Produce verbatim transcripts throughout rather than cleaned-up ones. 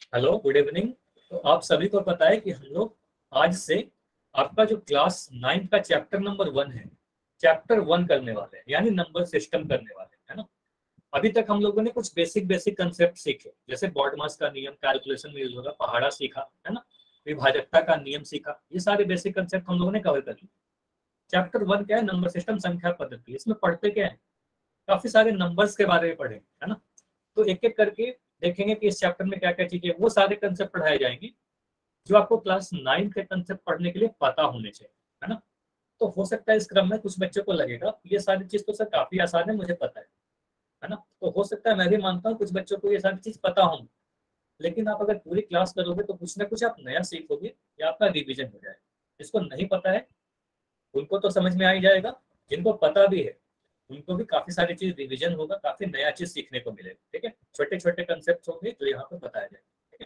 Hello, good evening. तो आप सभी को पता है कि हम लोग आज से आपका जो क्लास नाइन्थ का चैप्टर नंबर वन है, चैप्टर वन करने वाले हैं, यानी नंबर सिस्टम करने वाले हैं, है ना। अभी तक हम लोगों ने कुछ बेसिक बेसिक कंसेप्ट सीखे, जैसे बॉडमास का नियम, कैलकुलेशन में यूज होगा, पहाड़ा सीखा, है ना, विभाजकता का नियम सीखा। ये सारे बेसिक कंसेप्ट हम लोगों ने कवर कर लिए। चैप्टर वन क्या है? नंबर सिस्टम, संख्या पद्धति। इसमें पढ़ते क्या है? काफी सारे नंबर्स के बारे में पढ़े, है ना। तो एक एक करके देखेंगे कि इस चैप्टर में क्या क्या चीजें, वो सारे कंसेप्ट पढ़ाए जाएंगे जो आपको क्लास नाइन के कंसेप्ट पढ़ने के लिए पता होने चाहिए, है ना। तो हो सकता है इस क्रम में कुछ बच्चों को लगेगा ये सारी चीज तो सर काफी आसान है, मुझे पता है है ना। तो हो सकता है, मैं भी मानता हूँ, कुछ बच्चों को ये सारी चीज पता होंगी, लेकिन आप अगर पूरी क्लास करोगे तो कुछ ना कुछ आप नया सीखोगे या आपका रिविजन हो जाएगा। जिसको नहीं पता है उनको तो समझ में आ ही जाएगा, जिनको पता भी है उनको भी काफी सारी चीज रिविजन होगा, काफी नया चीज सीखने को मिलेगा। ठीक है, छोटे छोटे कंसेप्ट होंगे जो यहाँ पे बताया जाएगा। ठीक है,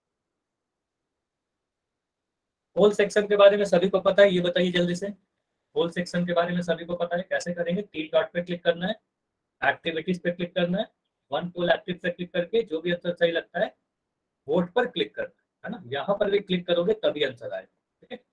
होल सेक्शन के बारे में सभी को पता है, ये बताइए जल्दी से। होल सेक्शन के बारे में सभी को पता है, कैसे करेंगे? तीन डॉट पे क्लिक करना है, एक्टिविटीज पे क्लिक करना है, वन पोल एक्टिव पे क्लिक करके जो भी आंसर सही लगता है वोट पर क्लिक करना है ना। यहाँ पर भी क्लिक करोगे तभी आंसर आएगा। ठीक है,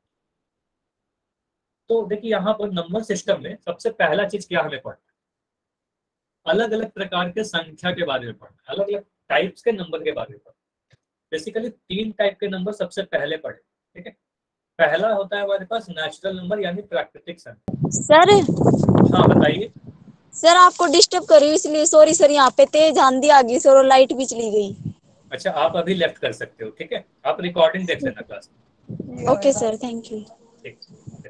तो देखिए यहाँ पर नंबर सिस्टम में सबसे पहला चीज क्या हमें पढ़ना है? अलग अलग प्रकार के संख्या के बारे में पढ़ना है, अलग अलग टाइप्स के नंबर के बारे में पढ़ना है। बेसिकली तीन टाइप के नंबर सबसे पहले पढ़े। ठीक है, पहला होता है हमारे पास नेचुरल नंबर यानी प्राकृतिक संख्या। सर हाँ बताइए। सर आपको डिस्टर्ब कर रही हूँ इसलिए सॉरी सर। यहाँ पे तेज आंधी आ गई सर और लाइट भी चली गई। अच्छा, आप अभी लेफ्ट कर सकते हो, ठीक है, आप रिकॉर्डिंग देख लेना class. Okay sir, thank you. ठीक,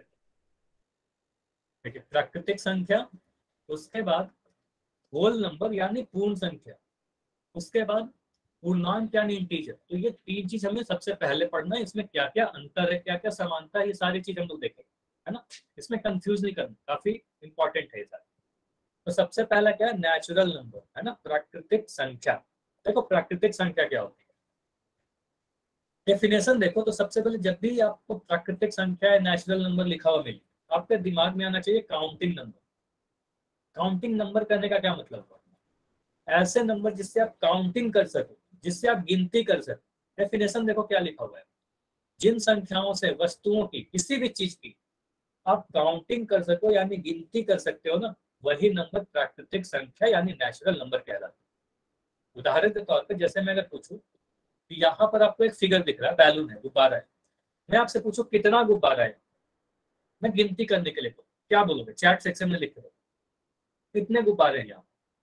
ठीक है, प्राकृतिक संख्या, उसके बाद होल नंबर यानी पूर्ण संख्या, उसके बाद पूर्णांक यानी इंटीजर। तो ये तीन चीज हमें सबसे पहले पढ़ना है। इसमें क्या क्या अंतर है, क्या क्या समानता है, ये सारी चीज हम लोग देखेंगे, है ना। इसमें कंफ्यूज नहीं करना, काफी इंपॉर्टेंट है ये सारा। तो सबसे पहला क्या है? नेचुरल नंबर, है ना, प्राकृतिक संख्या। देखो प्राकृतिक संख्या क्या होती है, डेफिनेशन देखो तो सबसे पहले जब भी आपको प्राकृतिक संख्या या नेचुरल नंबर लिखा हुआ मिले, आपके दिमाग में आना चाहिए काउंटिंग नंबर। काउंटिंग नंबर करने का क्या मतलब है? ऐसे नंबर जिससे आप काउंटिंग कर सको, जिससे आप गिनती कर सको। डेफिनेशन देखो क्या लिखा हुआ है, जिन संख्याओं से वस्तुओं की, किसी भी चीज की आप काउंटिंग कर सको यानी गिनती कर सकते हो ना, वही नंबर प्राकृतिक संख्या यानी नेचुरल नंबर कहलाता है। उदाहरण के तौर पर जैसे मैं अगर पूछूं कि यहाँ पर आपको एक फिगर दिख रहा है, बैलून है, गुब्बारा है, मैं आपसे पूछूं कितना गुब्बारा है, मैं गिनती करने के लिए तो क्या बोलोगे? चैट सेक्शन में लिख दो कितने गुब्बारे हैं यहाँ।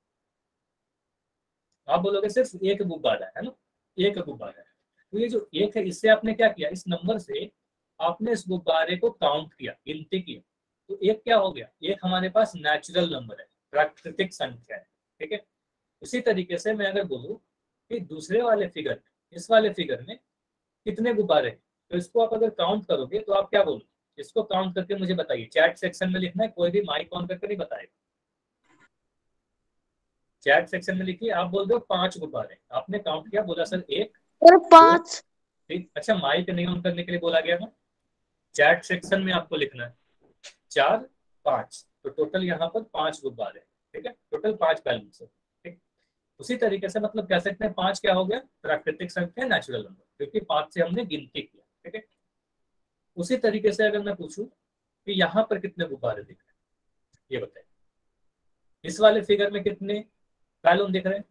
आप बोलोगे सिर्फ एक गुब्बारा है ना, एक गुब्बारा है। तो ये जो एक है, इससे आपने क्या किया? इस नंबर से आपने इस गुब्बारे को काउंट किया, गिनती की। तो एक क्या हो गया? एक हमारे पास नेचुरल नंबर है, प्राकृतिक संख्या है। ठीक है, उसी तरीके से मैं अगर बोलूँ कि दूसरे वाले फिगर में, इस वाले फिगर में कितने गुब्बारे हैं, तो इसको आप अगर काउंट करोगे तो आप क्या बोलोगे? इसको काउंट करके मुझे बताइए। चैट सेक्शन में लिखना है, कोई भी माइक ऑन करके नहीं बताएगा। चैट सेक्शन में लिखिए, आप बोल दो पांच गुब्बारे, आपने काउंट किया, बोला सर एक, सर दो, पाँच। तीन। अच्छा, माइक नहीं ऑन करने के लिए बोला गया ना। चैट सेक्शन में आपको लिखना है चार, पांच, तो टोटल यहाँ पर पांच गुब्बारे। ठीक है, टोटल पांच बैलून्स है। ठीक, उसी तरीके से मतलब कह सकते हैं पांच क्या हो गया? प्राकृतिक संख्या, नेचुरल नंबर, क्योंकि पांच से हमने गिनती किया। ठीक है, उसी तरीके से अगर मैं पूछूं कि यहाँ पर कितने गुब्बारे दिख रहे हैं, ये बताइए। इस वाले फिगर में कितने बैलून दिख रहे हैं?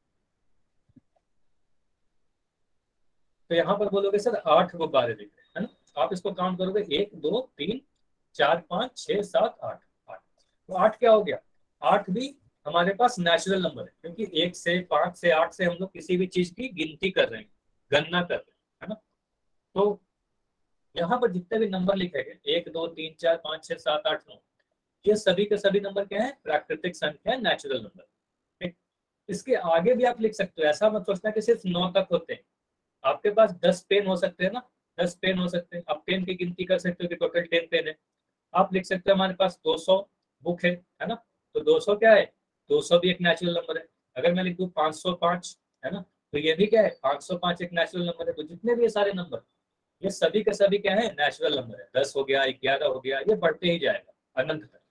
तो यहाँ पर बोलोगे सर आठ गुब्बारे दिख रहे हैं, है ना। आप इसको काउंट करोगे, एक, दो, तीन, चार, पांच, छह, सात, आठ। आठ, तो आठ क्या हो गया? आठ भी हमारे पास नेचुरल नंबर है, क्योंकि एक से, पांच से, आठ से हम लोग किसी भी चीज की गिनती कर रहे हैं, गणना कर रहे हैं, है ना। तो यहाँ पर जितने भी नंबर लिखे गए, एक, दो, तीन, चार, पांच, छह, सात, आठ, नौ, ये सभी के सभी नंबर क्या है? प्राकृतिक संख्या, नेचुरल नंबर। ठीक, इसके आगे भी आप लिख सकते हो, ऐसा मत सोचना कि सिर्फ नौ तक होते हैं। आपके पास दस पेन हो सकते हैं ना, दस पेन हो सकते हैं। आप पेन की गिनती कर सकते हो कि टोटल टेन पेन है। आप लिख सकते हो हमारे पास दो सौ बुक है है ना। तो दो सौ क्या है? दो सौ भी एक नेचुरल नंबर है। अगर मैं लिख दूं पाँच सौ पाँच, है ना, तो ये भी क्या है? पाँच सौ पाँच एक नेचुरल नंबर है। तो जितने भी ये सारे नंबर, ये सभी के सभी क्या है? नेचुरल नंबर है। दस हो गया, ग्यारह हो गया, ये बढ़ते ही जाएगा अनंत तक।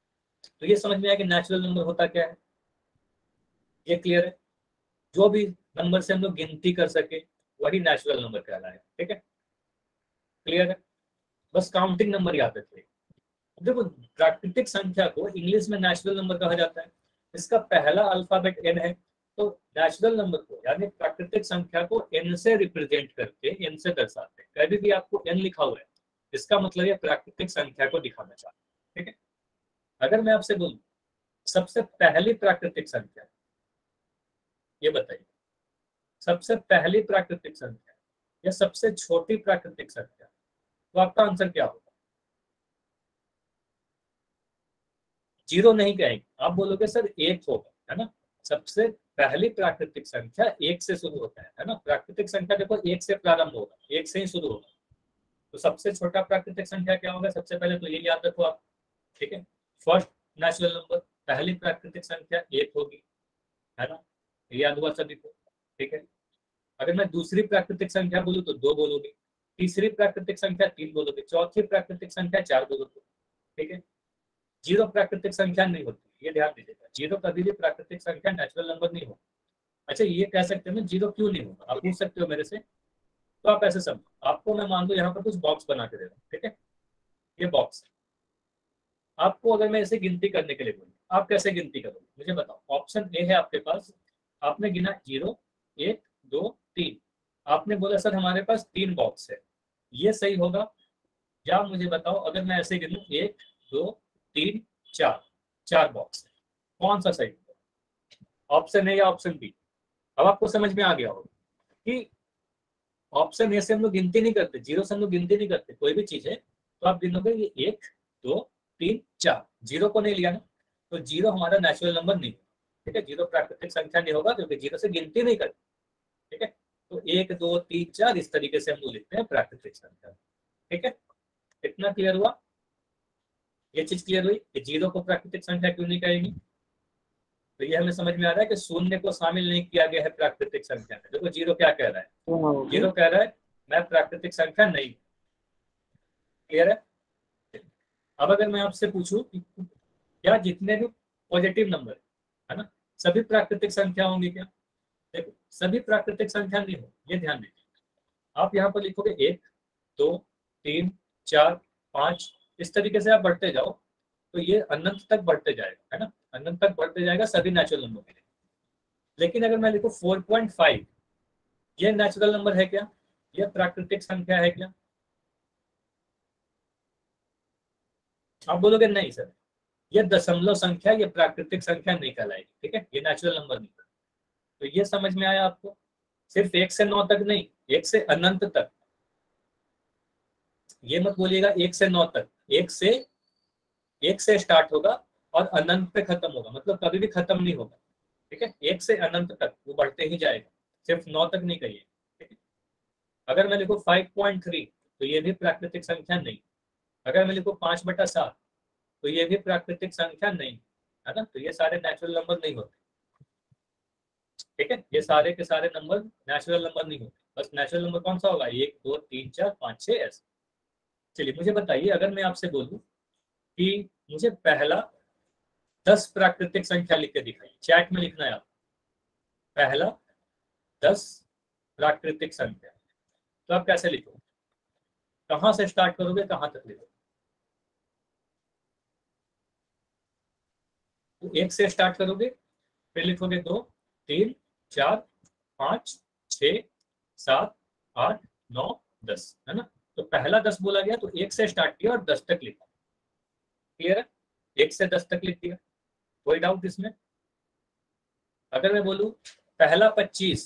तो ये समझ में आया कि नेचुरल नंबर होता क्या है, ये क्लियर है। जो भी नंबर से हम लोग गिनती कर सके, वही नेचुरल नंबर कहलाए। ठीक है, क्लियर है? बस काउंटिंग नंबर याद रखिए। देखो प्राकृतिक संख्या को इंग्लिश में नेचुरल नंबर कहा जाता है, इसका पहला अल्फाबेट एन है, तो नेचुरल नंबर को यानी प्राकृतिक संख्या को एन से रिप्रेजेंट करके, एन से दर्शाते हैं। कभी भी आपको एन लिखा हुआ है, इसका मतलब ये प्राकृतिक संख्या को दिखाना चाहते हैं। ठीक है, अगर मैं आपसे बोलूं सबसे पहली प्राकृतिक संख्या, ये बताइए सबसे पहली प्राकृतिक संख्या या सबसे छोटी प्राकृतिक संख्या, तो आपका आंसर क्या होगा? जीरो नहीं कहेंगे, आप बोलोगे सर एक होगा, है ना। सबसे पहली प्राकृतिक संख्या एक से शुरू होता है, है ना। प्राकृतिक संख्या देखो एक से प्रारंभ होगा, एक से ही शुरू होगा। तो सबसे छोटा प्राकृतिक संख्या क्या होगा? सबसे पहले तो ये याद रखो आप। ठीक है, फर्स्ट नेचुरल नंबर, पहली प्राकृतिक संख्या एक होगी, है ना, याद हुआ सभी को। ठीक है, अगर मैं दूसरी प्राकृतिक संख्या बोलूँ तो दो बोलोगे, तीसरी प्राकृतिक संख्या तीन बोलोगे, चौथी प्राकृतिक संख्या चार बोलोगे। ठीक है, जीरो प्राकृतिक संख्या नहीं होती, ये ध्यान दीजिएगा। जीरो कभी भी प्राकृतिक संख्या नेचुरल नंबर नहीं होगा। अच्छा, ये कह सकते हैं ना जीरो क्यों नहीं होगा, आप पूछ सकते हो मेरे से। तो आप ऐसे समझो, आपको मैं मान लो यहाँ पर कुछ बॉक्स बना के दे रहा हूँ। ठीक है, ये बॉक्स आपको अगर मैं इसे गिनती करने के लिए बोलूँ, आप कैसे गिनती करोगे मुझे बताओ। ऑप्शन ए है आपके पास, आपने गिना जीरो एक दो तीन, आपने बोला सर हमारे पास तीन बॉक्स है, ये सही होगा? या मुझे बताओ अगर मैं ऐसे गिनूं एक दो तीन चार, चार बॉक्स है, कौन सा सही होगा? ऑप्शन ए या ऑप्शन बी? अब आपको समझ में आ गया होगा कि ऑप्शन ए से हम लोग गिनती नहीं करते, जीरो से हम लोग गिनती नहीं करते कोई भी चीज है, तो आप गिनोगे ये एक दो तीन चार, जीरो को नहीं लिया ना, तो जीरो हमारा नेचुरल नंबर नहीं। ठीक है, जीरो प्राकृतिक संख्या नहीं होगा क्योंकि जीरो से गिनती नहीं करते। ठीक है, तो एक दो तीन चार इस तरीके से हम लोग लिखते हैं प्राकृतिक संख्या। ठीक है, इतना क्लियर हुआ? ये चीज क्लियर हुई कि जीरो को प्राकृतिक संख्या क्यों नहीं कहेगी। तो ये हमें समझ में आ रहा है कि शून्य को शामिल नहीं किया गया है प्राकृतिक संख्या में। देखो जीरो क्या कह रहा है, जीरो कह रहा है मैं प्राकृतिक संख्या नहीं। क्लियर है? अब अगर मैं आपसे पूछूं कि क्या जितने भी पॉजिटिव नंबर है ना सभी प्राकृतिक संख्या होंगी क्या? देखो सभी प्राकृतिक संख्या नहीं हो, ये ध्यान दीजिए। आप यहाँ पर लिखोगे एक दो तीन चार पांच, इस तरीके से आप बढ़ते जाओ तो ये अनंत तक बढ़ते जाएगा, है ना, अनंत तक बढ़ते जाएगा सभी नेचुरल नंबर के लिए। लेकिन अगर मैं लिखूं फोर पॉइंट फाइव, ये नेचुरल नंबर है क्या? यह प्राकृतिक संख्या है क्या? आप बोलोगे नहीं सर, ये दशमलव संख्या, ये प्राकृतिक संख्या नहीं कहलाएगी। ठीक है, ये नेचुरल नंबर नहीं। तो ये समझ में आया आपको? सिर्फ एक से नौ तक नहीं, एक से अनंत तक। ये मत बोलिएगा एक से नौ तक, एक से एक से स्टार्ट होगा और अनंत पे खत्म होगा, मतलब कभी भी खत्म नहीं होगा। ठीक है, एक से अनंत तक वो बढ़ते ही जाएगा, सिर्फ नौ तक नहीं कहिए। ठीक है, अगर मैं लिखूं फाइव पॉइंट थ्री तो ये भी प्राकृतिक संख्या नहीं। अगर मैं लिखूं पांच बटा सात तो ये भी प्राकृतिक संख्या नहीं, है ना। तो ये सारे नेचुरल नंबर नहीं होते। ठीक है, ये सारे के सारे नंबर नेचुरल नंबर नहीं होते। बस नेचुरल नंबर कौन सा होगा? एक दो तीन चार पाँच छः ऐसे। चलिए मुझे बताइए, अगर मैं आपसे बोलूं कि मुझे पहला दस प्राकृतिक संख्या लिख के दिखाइए, चैट में लिखना है आप, पहला दस प्राकृतिक संख्या, तो आप कैसे लिखोगे? कहाँ से स्टार्ट करोगे, कहाँ तक लिखोगे? तो एक से स्टार्ट करोगे, फिर लिखोगे दो तीन चार पाँच छः सात आठ नौ दस, है ना। तो पहला दस बोला गया तो एक से स्टार्ट किया और दस तक लिखा। क्लियर है? एक से दस तक लिख दिया, कोई डाउट इसमें? अगर मैं बोलूं पहला पच्चीस,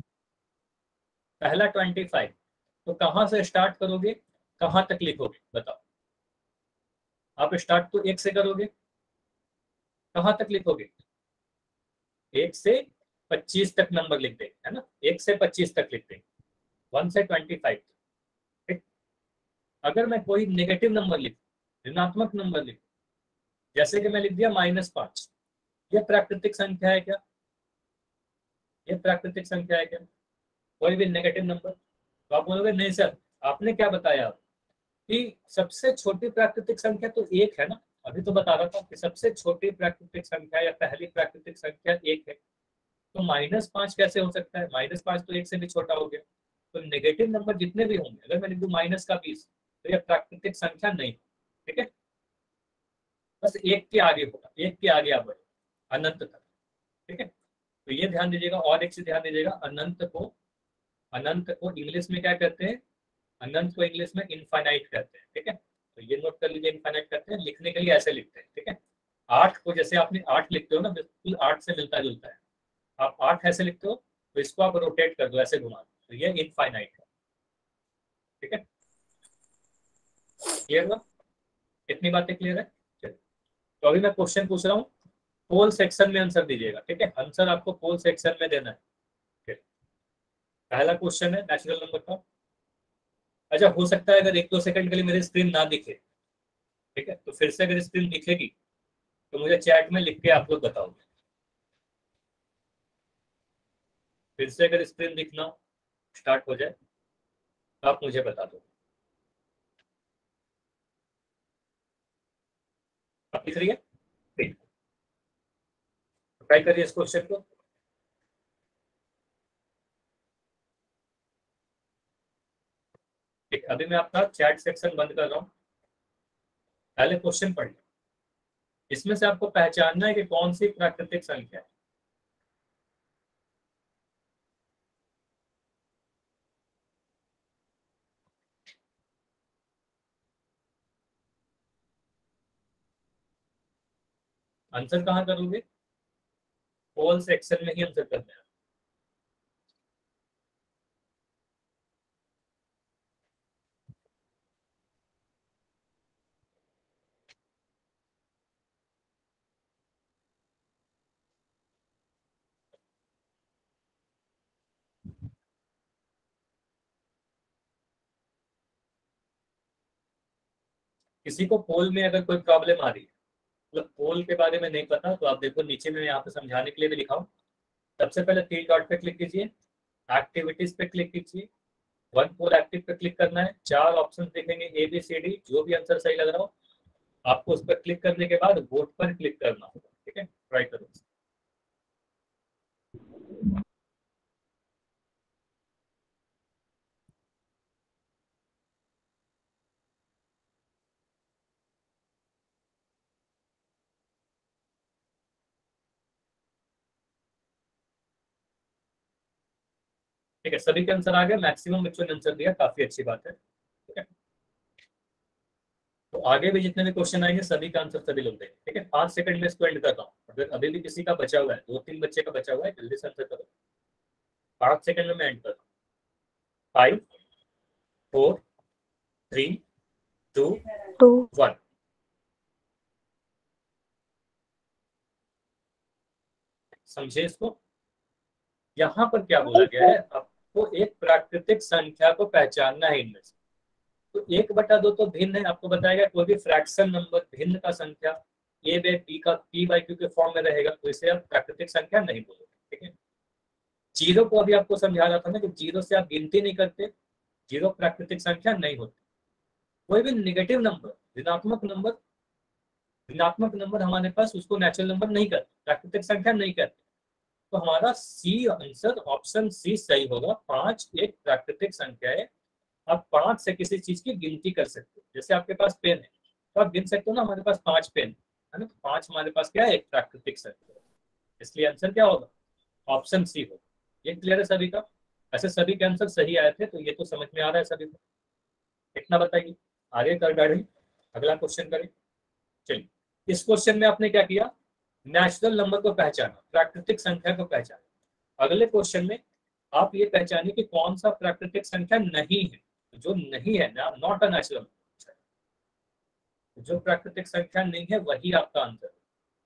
पहला ट्वेंटी फाइव, तो कहां से स्टार्ट करोगे, कहां तक लिखोगे बताओ? आप स्टार्ट तो एक से करोगे, कहां तक लिखोगे? एक से पच्चीस तक नंबर लिख देंगे, है ना, एक से पच्चीस तक लिख देंगे, वन से ट्वेंटी फाइव। ठीक, अगर मैं कोई नेगेटिव नंबर लिखूं, ऋणात्मक नंबर लिखूं, जैसे कि मैं लिख दिया माइनस पांच, ये प्राकृतिक संख्या है क्या? ये प्राकृतिक संख्या है क्या? कोई भी नेगेटिव नंबर? तो आप बोलोगे नहीं सर, आपने क्या बताया कि सबसे छोटी प्राकृतिक संख्या तो एक है ना। अभी तो बता रहा था कि सबसे छोटी प्राकृतिक संख्या या पहली प्राकृतिक संख्या एक है। तो माइनस पांच कैसे हो सकता है? माइनस पांच तो एक से भी छोटा हो गया। तो नेगेटिव नंबर जितने भी होंगे, अगर मैं लिख दूं माइनस का बीस, तो यह प्राकृतिक संख्या नहीं। ठीक है, बस एक के आगे होगा, एक के आगे आप बढ़े अनंत तक। ठीक है, तो ये ध्यान दीजिएगा। और एक चीज ध्यान दीजिएगा, अनंत को अनंत को इंग्लिश में क्या कहते हैं? अनंत को इंग्लिश में इनफाइनाइट कहते हैं। ठीक है, तो ये नोट कर लीजिए, इनफाइनाइट कहते हैं। लिखने के लिए ऐसे लिखते हैं। ठीक है, आठ को जैसे आपने आठ लिखते हो ना, बिल्कुल आठ से मिलता जुलता है। आप आठ ऐसे लिखते हो, तो इसको आप रोटेट कर दो, ऐसे घुमा दो, तो ये इनफाइनाइट है। ठीक है, क्लियर हुआ? इतनी बातें क्लियर है? चलिए, तो अभी मैं क्वेश्चन पूछ रहा हूँ, पोल सेक्शन में आंसर दीजिएगा। ठीक है, आंसर आपको पोल सेक्शन में देना है। ठीक, पहला क्वेश्चन है नेचुरल नंबर का। अच्छा, हो सकता है अगर एक दो सेकंड के लिए मेरी स्क्रीन ना दिखे, ठीक है, तो फिर से अगर स्क्रीन दिखेगी तो मुझे चैट में लिख के आप लोग बताओगे। फिर से अगर स्क्रीन दिखना स्टार्ट हो जाए तो आप मुझे बता दो। आप दिख रही है? ठीक, ट्राई करिए इस क्वेश्चन को। ठीक, अभी मैं अपना चैट सेक्शन बंद कर रहा हूँ। पहले क्वेश्चन पढ़िए, इसमें से आपको पहचानना है कि कौन सी प्राकृतिक संख्या है। आंसर कहाँ करोगे? पोल सेक्शन में ही आंसर करना है। किसी को पोल में अगर कोई प्रॉब्लम आ रही है, मतलब पोल के बारे में नहीं पता, तो आप देखो नीचे में यहाँ पे समझाने के लिए भी लिखा हूँ। सबसे पहले तीन डॉट पे क्लिक कीजिए, एक्टिविटीज पे क्लिक कीजिए, वन पोल एक्टिव पे क्लिक करना है। चार ऑप्शन दिखेंगे, ए बी सी डी, जो भी आंसर सही लग रहा हो आपको उस पर क्लिक करने के बाद वोट पर क्लिक करना होगा। ठीक है, ट्राई करो। ठीक है, सभी के आंसर आ गए, मैक्सिमम बच्चों ने आंसर दिया, काफी अच्छी बात है। ठीक है, तो आगे भी जितने भी क्वेश्चन आएंगे सभी का आंसर सभी लोग देंगे। ठीक है, पांच सेकंड में इसको एंड कर रहा हूँ। अगर अभी भी किसी का बचा हुआ है, दो तीन बच्चे का बचा हुआ है, जल्दी से आंसर करो। पांच सेकंड में मैं एंड कर रहा हूँ। Five, four, three, two, two. One. समझे इसको? यहाँ पर क्या बोला गया है, आपको एक प्राकृतिक संख्या को पहचानना है इनमें से। तो एक बटा दो तो भिन्न है, आपको बताएगा कोई भी फ्रैक्शन नंबर भिन्न का संख्या ए बे पी का पी बाई क्यू के फॉर्म में रहेगा, तो इसे आप प्राकृतिक संख्या नहीं बोलोगे। ठीक है, जीरो को अभी आपको समझा रहा था ना कि जीरो से आप गिनती नहीं करते, जीरो प्राकृतिक संख्या नहीं होती। कोई भी निगेटिव नंबर, ऋणात्मक नंबर, ऋणात्मक नंबर हमारे पास उसको नेचुरल नंबर नहीं करते, प्राकृतिक संख्या नहीं करते। तो हमारा सी आंसर ऑप्शन सी सही होगा। पांच एक प्राकृतिक संख्या है। आप पांच से किसी चीज की गिनती कर सकते हो। जैसे आपके पास पेन है तो आप गिन सकते हो ना, हमारे पास पांच पेन है ना, तो पांच हमारे पास क्या है, एक प्राकृतिक संख्या है। इसलिए आंसर क्या होगा, ऑप्शन सी होगा। ये क्लियर है सभी का? ऐसे सभी के आंसर सही आए थे, तो ये तो समझ में आ रहा है सभी को। इतना बताइए, आगे कर गाड़ी, अगला क्वेश्चन करें। चलिए, इस क्वेश्चन में आपने क्या किया, नेचुरल नंबर को पहचाना, प्राकृतिक संख्या को पहचाना। अगले क्वेश्चन में आप ये पहचानिए कि कौन सा प्राकृतिक संख्या नहीं है। जो नहीं है ना, नॉट अ नेचुरल, जो प्राकृतिक संख्या नहीं है वही आपका आंसर है।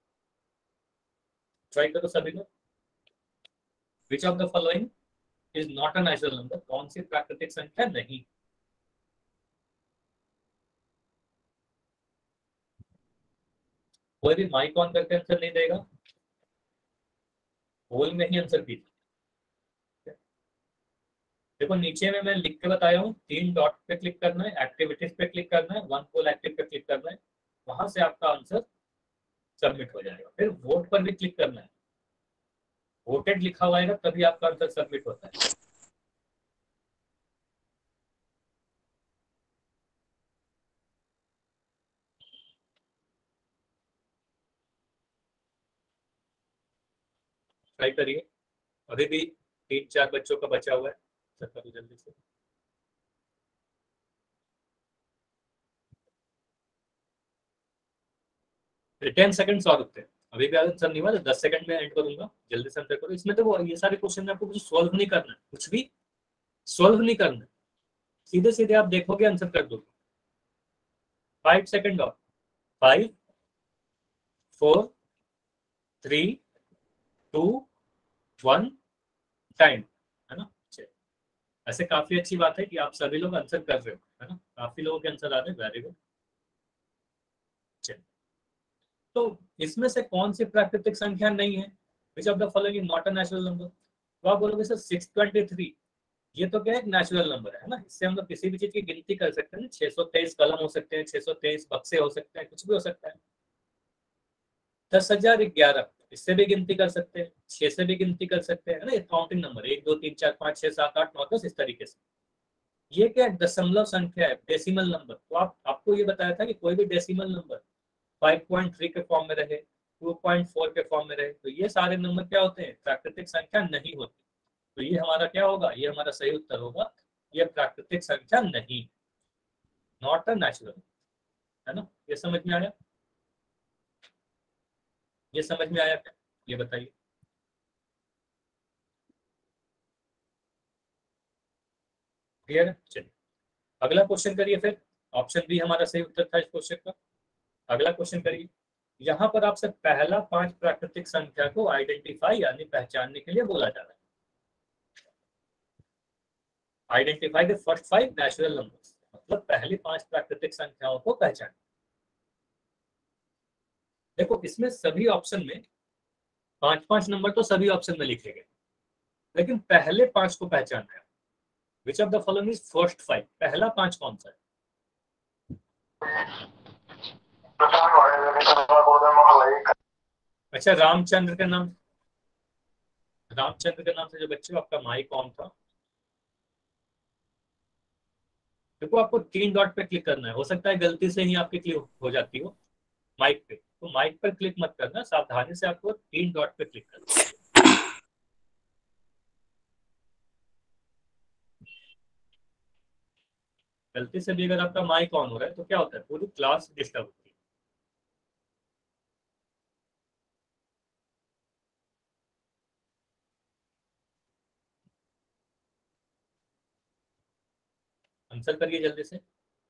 ट्राई करो सभी लोग। Which of the following is not a natural number? कौन सी प्राकृतिक संख्या नहीं? कोई भी माइक ऑन करके आंसर नहीं देगा, होल में ही आंसर कीजिए। देखो नीचे में मैं लिख के बताया हूँ, तीन डॉट पे क्लिक करना है, एक्टिविटीज पे क्लिक करना है, वन पोल एक्टिव पे क्लिक करना है, वहां से आपका आंसर सबमिट हो जाएगा। फिर वोट पर भी क्लिक करना है। वोटेड लिखा हुआ आएगा तभी आपका आंसर सबमिट होता है। ट्राई करिए, अभी भी तीन चार बच्चों का बचा हुआ है, सब करो जल्दी से। टेन सेकंड्स और रुकते हैं, अभी भी आंसर नहीं हुआ तो दस सेकंड में एंड करूंगा, जल्दी से आंसर करो। इसमें तो वो ये सारे क्वेश्चन में आपको कुछ सॉल्व नहीं करना है, कुछ भी सॉल्व नहीं करना है, सीधे सीधे आप देखोगे आंसर कर दोगे। फाइव सेकंड और, five, four, three, two, one, time, है ना। चलिए, ऐसे काफी अच्छी बात है कि आप सभी लोग आंसर कर रहे हो, है ना, काफी लोगों के आंसर आ रहे हैं, वेरी गुड। चलिए, तो इसमें से कौन सी प्राकृतिक संख्या नहीं है, which of the following not a natural number. तो आप बोलोगे सर सिक्स ट्वेंटी थ्री, ये तो क्या है, एक नेचुरल नंबर है ना, इससे हम लोग किसी भी चीज की गिनती कर सकते हैं। छह सौ तेईस कलम हो सकते हैं, छह सौ तेईस बक्से हो सकते हैं, कुछ भी हो सकता है। दस हजार ग्यारह, इससे भी गिनती कर सकते हैं, छह से भी गिनती कर सकते हैं, है ना, काउंटिंग नंबर एक दो तीन चार पाँच छह सात आठ नौ दस, इस तरीके से। ये क्या है, दशमलव संख्या है, डेसिमल नंबर। तो आप आपको ये बताया था कि कोई भी decimal number five point three के फॉर्म में रहे, टू पॉइंट फोर के फॉर्म में रहे, तो ये सारे नंबर क्या होते हैं, प्राकृतिक संख्या नहीं होती। तो ये हमारा क्या होगा, ये हमारा सही उत्तर होगा, ये प्राकृतिक संख्या नहीं, नॉट अ नेचुरल, है ना। ये समझ में आया, ये समझ में आया क्या, ये बताइए। क्लियर है, चलिए अगला क्वेश्चन करिए फिर। ऑप्शन बी हमारा सही उत्तर था इस क्वेश्चन का। अगला क्वेश्चन करिए। यहाँ पर आपसे पहला पांच प्राकृतिक संख्या को आइडेंटिफाई यानी पहचानने के लिए बोला जा रहा है। Identify the first five natural numbers, मतलब पहली पांच प्राकृतिक संख्याओं को पहचान। देखो इसमें सभी ऑप्शन में पांच पांच नंबर तो सभी ऑप्शन में लिखे गए, लेकिन पहले पांच को पहचानना है। Which of the following is first five, पहला पांच कौन सा है। अच्छा, रामचंद्र का नाम, रामचंद्र के नाम से जो बच्चे, आपका माई कौन था। देखो आपको तीन डॉट पे क्लिक करना है, हो सकता है गलती से ही आपकी क्लिक हो जाती हो माइक पे, तो माइक पर क्लिक मत करना, सावधानी से आपको तीन डॉट पे क्लिक करना है। गलती से भी अगर आपका माइक ऑन हो रहा है तो क्या होता है, पूरी क्लास डिस्टर्ब होती है। आंसर करिए जल्दी से।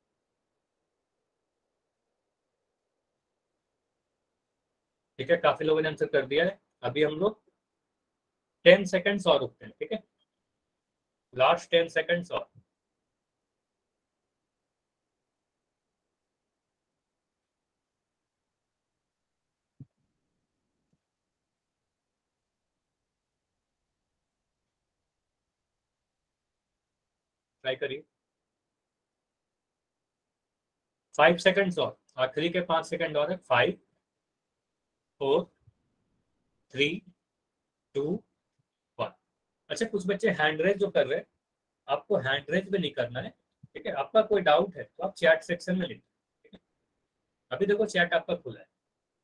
ठीक है, काफी लोगों ने आंसर कर दिया है। अभी हम लोग टेन सेकेंड्स और रुकते हैं, ठीक है, लास्ट टेन सेकेंड्स और। ट्राई करिए, फाइव सेकेंड्स और, आखिरी के पांच सेकंड और है। Five, four, three, two, one. अच्छा, कुछ बच्चे हैंड रेज जो कर रहे हैं, आपको हैंड रेज भी नहीं करना है, ठीक है। आपका कोई डाउट है तो आप चैट सेक्शन में लिखिए, ठीक है। अभी देखो चैट आपका खुला है,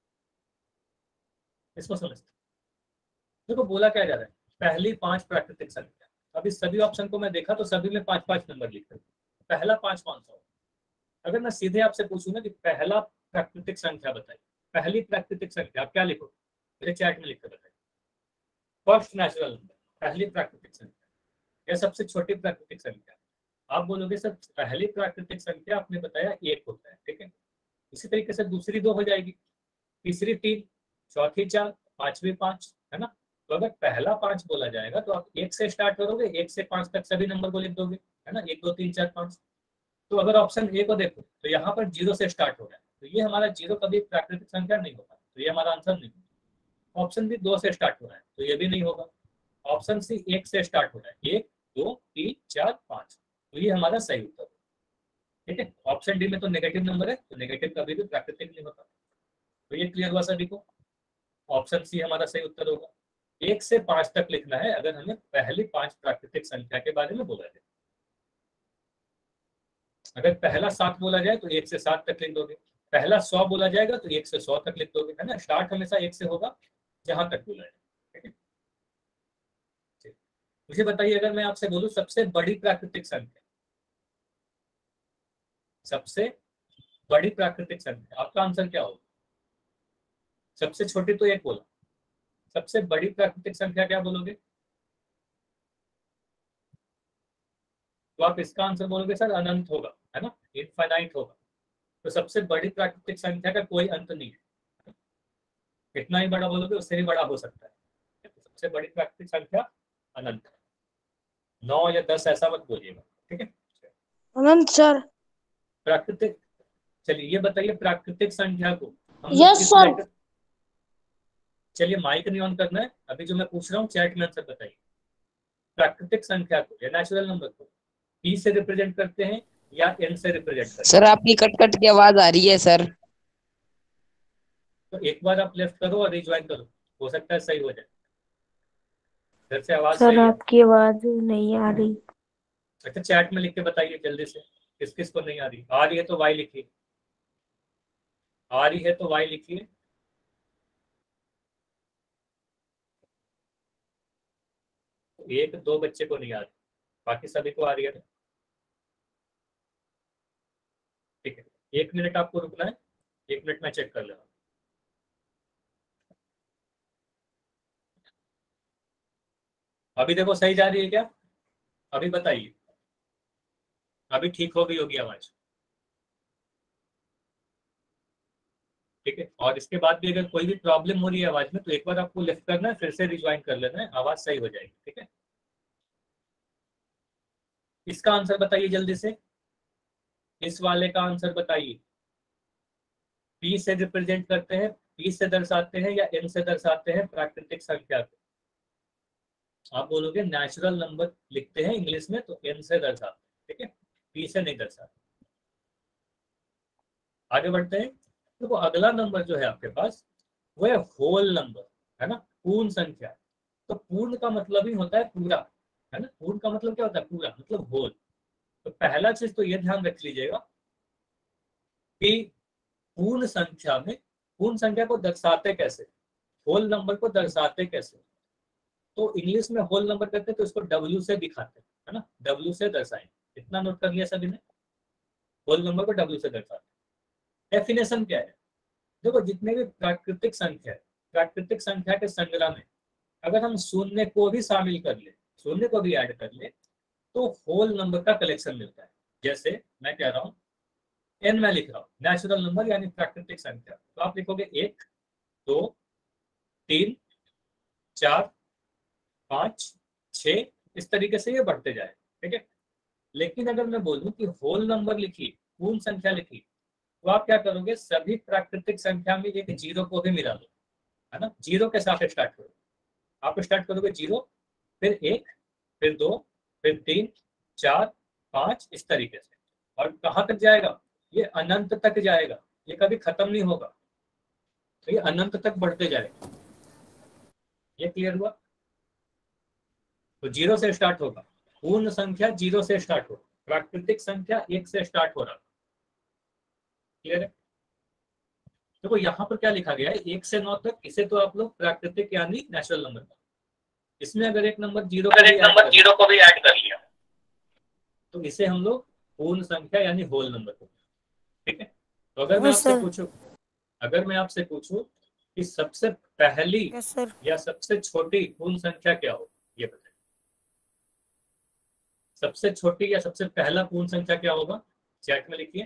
इसको समझते। देखो बोला क्या जा रहा है, पहली पांच प्राकृतिक संख्या। अभी सभी ऑप्शन को मैं देखा तो सभी में पांच पांच नंबर लिख रहे, पहला पांच कौन सा हो। अगर मैं सीधे आपसे पूछूं ना कि पहला प्राकृतिक संख्या बताइए, पहली प्राकृतिक संख्या, आप क्या लिखो, मेरे चैट में लिख कर बताइए। फर्स्ट नेचुरल नंबर, पहली प्राकृतिक संख्या या सबसे छोटी प्राकृतिक संख्या। आप बोलोगे सर पहली प्राकृतिक संख्या आपने बताया एक होता है, ठीक है। इसी तरीके से दूसरी दो हो जाएगी, तीसरी तीन, चौथी चार, पांचवी पांच, है ना। तो अगर पहला पांच बोला जाएगा तो आप एक से स्टार्ट करोगे, एक से पांच तक सभी नंबर को लिख दोगे, है ना, एक दो तीन चार पांच। तो अगर ऑप्शन ए को देखो तो यहाँ पर जीरो से स्टार्ट हो रहा है, तो ये हमारा जीरो कभी प्राकृतिक संख्या नहीं होगा, तो ये हमारा आंसर नहीं होगा। ऑप्शन बी दो से स्टार्ट हो रहा है, तो ये भी नहीं होगा। ऑप्शन सी एक से स्टार्ट हो रहा है, एक दो तीन चार पांच, तो ये हमारा सही उत्तर है, ठीक है। ऑप्शन डी में तो नेगेटिव नंबर है, तो नेगेटिव कभी भी प्राकृतिक नहीं होता। तो ये क्लियर हुआ सभी को, ऑप्शन सी हमारा सही उत्तर होगा। एक से पांच तक लिखना है अगर हमें पहली पांच प्राकृतिक संख्या के बारे में बोला जाए। अगर पहला सात बोला जाए तो एक से सात तक लिख दोगे, पहला सौ बोला जाएगा तो एक से सौ तक लिख दोगे, है ना। स्टार्ट हमेशा एक से होगा जहां तक बोला जाए। मुझे बताइए, अगर मैं आपसे बोलूं सबसे बड़ी प्राकृतिक संख्या, सबसे बड़ी प्राकृतिक संख्या, आपका आंसर क्या होगा? सबसे छोटी तो एक बोला, सबसे बड़ी प्राकृतिक संख्या क्या बोलोगे? तो आप इसका आंसर बोलोगे सर अनंत होगा, है ना, इनफाइनाइट होगा। तो सबसे बड़ी प्राकृतिक संख्या का कोई अंत नहीं है, कितना ही बड़ा बोलोगे उससे ही बड़ा हो सकता है। तो सबसे बड़ी प्राकृतिक संख्या अनंत है। नौ या दस ऐसा मत बोलिएगा, ठीक है। अनंत सर। प्राकृतिक, चलिए ये बताइए प्राकृतिक संख्या को हम लोग यस किस सर। लेटर, चलिए माइक नहीं ऑन करना है अभी, जो मैं पूछ रहा हूँ चैट में आंसर बताइए। प्राकृतिक संख्या को या नेचुरल नंबर को पी से रिप्रेजेंट करते हैं या एन से रिप्रेजेंट करते हैं? सर आपकी कट कट की आवाज आ रही है सर। तो एक बार आप लेफ्ट करो और रिज्वाइन करो, हो सकता है सही हो जाए। घर से आवाज सर सही है? आपकी आवाज नहीं आ रही। अच्छा चैट में लिख के बताइए जल्दी से, किस किस को नहीं आ रही। आ रही है तो वाई लिखिए, आ रही है तो वाई लिखिए। एक दो बच्चे को नहीं आ रही, बाकी सभी को आ रही है। ठीक है, एक मिनट आपको रुकना है, एक मिनट में चेक कर लेना। अभी देखो सही जा रही है क्या? अभी बताइए, अभी ठीक हो गई होगी आवाज, ठीक है। और इसके बाद भी अगर कोई भी प्रॉब्लम हो रही है आवाज में तो एक बार आपको लिफ्ट करना है, फिर से रिज्वाइन कर लेना है, आवाज सही हो जाएगी, ठीक है। इसका आंसर बताइए जल्दी से, इस वाले का आंसर बताइए। पी से रिप्रेजेंट करते हैं, पी से दर्शाते हैं या एन से दर्शाते हैं प्राकृतिक संख्या को? आप बोलोगे नेचुरल नंबर लिखते हैं इंग्लिश में तो एन से दर्शाते हैं, ठीक है, पी से नहीं दर्शाते। आगे बढ़ते हैं। देखो तो अगला नंबर जो है आपके पास वो है होल नंबर, है ना, पूर्ण संख्या। तो पूर्ण का मतलब ही होता है पूरा, है ना। पूर्ण का मतलब क्या होता है? पूरा, मतलब होल। तो पहला चीज तो ये ध्यान रख लीजिएगा कि पूर्ण संख्या में, पूर्ण संख्या को दर्शाते कैसे, होल नंबर को दर्शाते कैसे? तो इंग्लिश में होल नंबर करते हैं तो इसको डब्ल्यू से दिखाते हैं, है ना, डब्ल्यू से दर्शाएं। इतना नोट कर लिया सभी ने, होल नंबर को डब्ल्यू से दर्शाते हैं। डेफिनेशन क्या है? देखो जितने भी प्राकृतिक संख्या है, प्राकृतिक संख्या के संग्रह में अगर हम शून्य को भी शामिल कर ले, शून्य को भी ऐड कर ले तो होल नंबर का कलेक्शन मिलता है। जैसे मैं कह रहा हूँ एन में लिख रहा हूँ, नेचुरल नंबर यानी प्राकृतिक संख्या, तो आप लिखोगे एक, दो, तीन, चार, पाँच, छः, इस तरीके से ये बढ़ते जाए, ठीक है। लेकिन अगर मैं बोलूं कि होल नंबर लिखिए, पूर्ण संख्या लिखिए, तो आप क्या करोगे, सभी प्राकृतिक संख्या में एक जीरो को भी मिला दो, है ना, जीरो के साथ स्टार्ट करो। आप स्टार्ट करोगे जीरो, फिर एक, फिर दो, फिर तीन, चार, पाँच, इस तरीके से। और कहाँ तक जाएगा? ये अनंत तक जाएगा, ये कभी खत्म नहीं होगा, तो ये अनंत तक बढ़ते जाएगा। ये क्लियर हुआ? तो जीरो से स्टार्ट होगा, पूर्ण संख्या जीरो से स्टार्ट होगा, प्राकृतिक संख्या एक से स्टार्ट हो रहा। क्लियर है? देखो तो यहाँ पर क्या लिखा गया है, एक से नौ तक, इसे तो आप लोग प्राकृतिक यानी नेचुरल नंबर, इसमें अगर एक नंबर जीरो अगर एक नंबर जीरो को भी ऐड कर लिया तो इसे हम लोग पूर्ण संख्या यानी होल नंबर को, ठीक है। तो अगर मैं आपसे पूछूं, अगर मैं आपसे पूछूं कि सबसे पहली या सबसे छोटी पूर्ण संख्या क्या हो, ये बताइए। सबसे छोटी या सबसे पहला पूर्ण संख्या क्या होगा? चैट में लिखिए,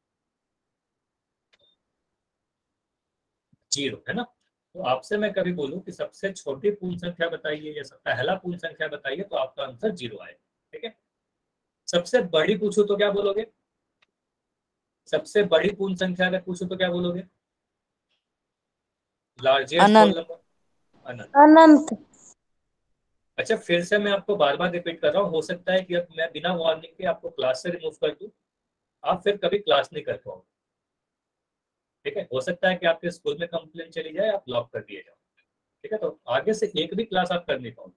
जीरो, है ना। तो आपसे मैं कभी बोलूं कि सबसे छोटी पूर्ण संख्या बताइए या पहला पूर्ण संख्या बताइए, तो आपका आंसर जीरो आएगा, ठीक है। सबसे बड़ी पूछूं तो क्या बोलोगे? सबसे बड़ी पूर्ण संख्या अगर पूछूं तो क्या बोलोगे? लार्जेस्ट होल नंबर, अनंत। अनंत। अच्छा फिर से मैं आपको बार बार रिपीट कर रहा हूँ, हो सकता है कि अब मैं बिना वार्निंग के आपको क्लास से रिमूव कर दूं, आप फिर कभी क्लास नहीं कर पाओगे, ठीक है। हो सकता है कि आपके स्कूल में कंप्लेंट चली जाए, आप लॉक कर दिए जाओ, ठीक है। तो आगे से एक भी क्लास आप कर नहीं पाओगे।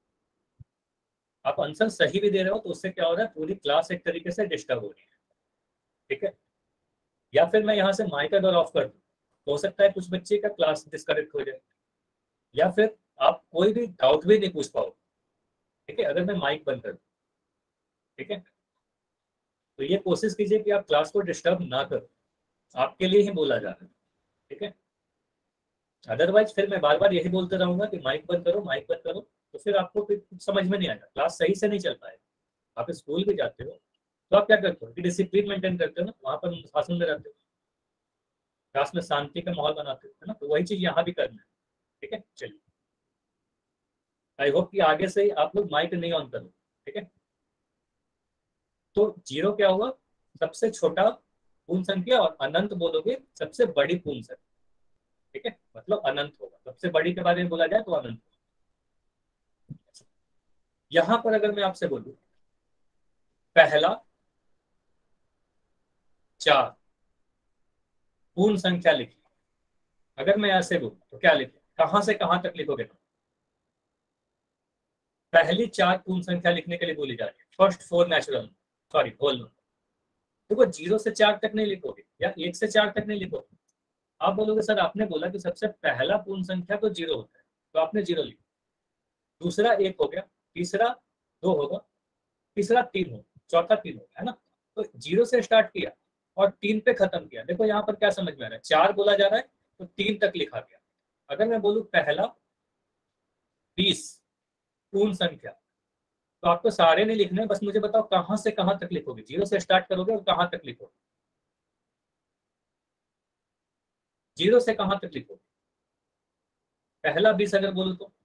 आप आंसर सही भी दे रहे हो तो उससे क्या हो रहा है, पूरी क्लास एक तरीके से डिस्टर्ब हो रही है। ठीक है, या फिर मैं यहाँ से माइक अगर ऑफ कर दूं तो हो सकता है कुछ बच्चे का क्लास डिस्कनेक्ट हो जाए, या फिर आप कोई भी डाउट भी नहीं पूछ पाओ। ठीक है, अगर मैं माइक बंद कर दूं। ठीक है, तो ये कोशिश कीजिए कि आप क्लास को डिस्टर्ब ना करो, आपके लिए ही बोला जा रहा है। ठीक है, अदरवाइज फिर मैं बार बार यही बोलते रहूंगा कि माइक बंद करो, माइक बंद करो, तो फिर आपको फिर कुछ समझ में नहीं आएगा, क्लास सही से नहीं चल पाएगा। आप स्कूल भी जाते हो तो आप क्या करते हो कि डिसिप्लिन मेंटेन करते हो ना, वहां पर शासन में रहते हो, क्लास में शांति का माहौल बनाते हो, है ना। तो वही चीज यहाँ भी करना है। ठीक है, चलिए, आई होप कि आगे से आप लोग माइक नहीं ऑन करो। ठीक है, तो जीरो क्या होगा, सबसे छोटा पूर्ण संख्या, और अनंत बोलोगे सबसे बड़ी पूर्ण संख्या। ठीक है, मतलब अनंत होगा, सबसे बड़ी के बारे में बोला जाए तो अनंत। यहां पर अगर मैं आपसे बोलूं पहला चार पूर्ण संख्या लिखी, अगर मैं ऐसे बोलूं तो क्या लिखे, कहां से कहां तक लिखोगे? पहली चार पूर्ण संख्या लिखने के लिए बोली जा रही है, first four natural sorry whole number. देखो, जीरो से चार तक नहीं लिखोगे या एक से चार तक नहीं लिखोगे। आप बोलोगे सर आपने बोला कि सबसे पहला पूर्ण संख्या तो जीरो होता है, तो आपने जीरो लिखा, दूसरा एक हो गया, तीसरा दो होगा, तीसरा तीन होगा, चौथा तीन होगा, है ना। तो जीरो से स्टार्ट किया और तीन पे खत्म किया। देखो यहाँ पर क्या समझ में आ रहा है, चार बोला जा रहा है तो तीन तक लिखा गया। अगर मैं बोलूं पहला बीस पूर्ण संख्या, तो आपको सारे नहीं लिखने, बस मुझे बताओ कहां से कहां तक लिखोगे, जीरो से स्टार्ट करोगे और कहां तक लिखोगे, जीरो से कहां तक लिखोगे? पहला बीस अगर बोलो तो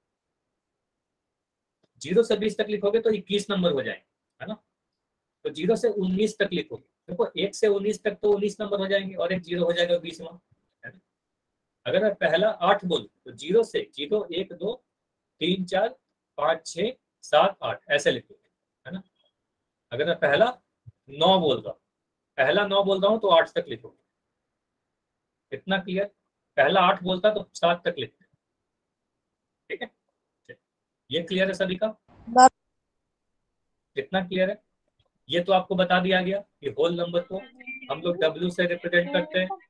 जीरो से बीस तक लिखोगे तो इक्कीस नंबर हो जाएंगे, है ना। तो जीरो से उन्नीस तक लिखोगे, देखो एक से उन्नीस तक तो उन्नीस नंबर हो जाएंगे और एक जीरो हो जाएगा बीसवां, है ना। अगर मैं पहला आठ बोलूं तो जीरो से जीरो एक दो तीन चार पाँच छः सात आठ ऐसे लिखोगे, है ना। अगर मैं पहला नौ बोल रहा हूँ पहला नौ बोल रहा हूँ तो आठ तक लिखोगे। इतना क्लियर? पहला आठ बोलता तो सात तक लिखते। ठीक है, ये क्लियर है सभी का? कितना क्लियर है? ये तो आपको बता दिया गया कि होल नंबर को हम लोग डब्ल्यू से रिप्रेजेंट करते हैं।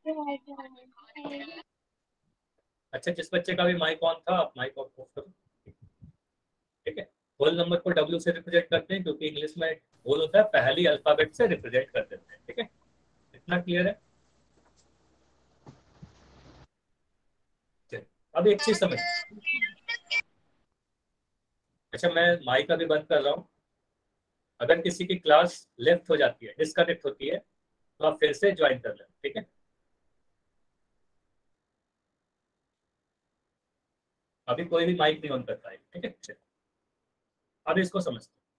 अच्छा, जिस बच्चे का भी माइक ऑन था आप माइक ऑफ करो। ठीक है, होल नंबर को डब्ल्यू से रिप्रेजेंट करते हैं क्योंकि इंग्लिश में होल होता है, पहली अल्फाबेट से रिप्रेजेंट कर देते हैं। ठीक है, इतना क्लियर है? अब एक चीज समझ, अच्छा मैं माइक अभी बंद कर रहा हूँ, अगर किसी की क्लास लेफ्ट हो जाती है, डिस्कनेक्ट होती है, तो आप फिर से ज्वाइन कर लें। ठीक है, अभी कोई भी माइक नहीं ऑन करता है। ठीक है, अब इसको समझते हैं।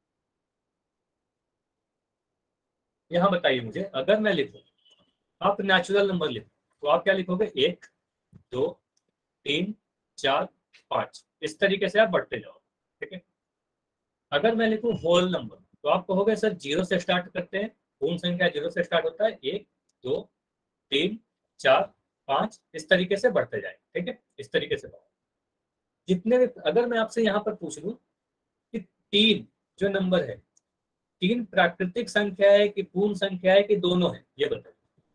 यहाँ बताइए मुझे, अगर मैं लिखूं, आप नेचुरल नंबर लिखो तो आप क्या लिखोगे, एक दो तीन चार पाँच, इस तरीके से आप बढ़ते जाओ। ठीक है, अगर मैं लिखूं होल नंबर तो आप कहोगे सर जीरो से स्टार्ट करते हैं, पूर्ण संख्या जीरो से स्टार्ट होता है, एक दो तीन चार पाँच, इस तरीके से बढ़ते जाए। ठीक है, इस तरीके से बढ़ो जितने भी। अगर मैं आपसे यहाँ पर पूछ लूं कि तीन जो नंबर है, तीन प्राकृतिक संख्या है कि पूर्ण संख्या है कि दोनों है, ये बताइए।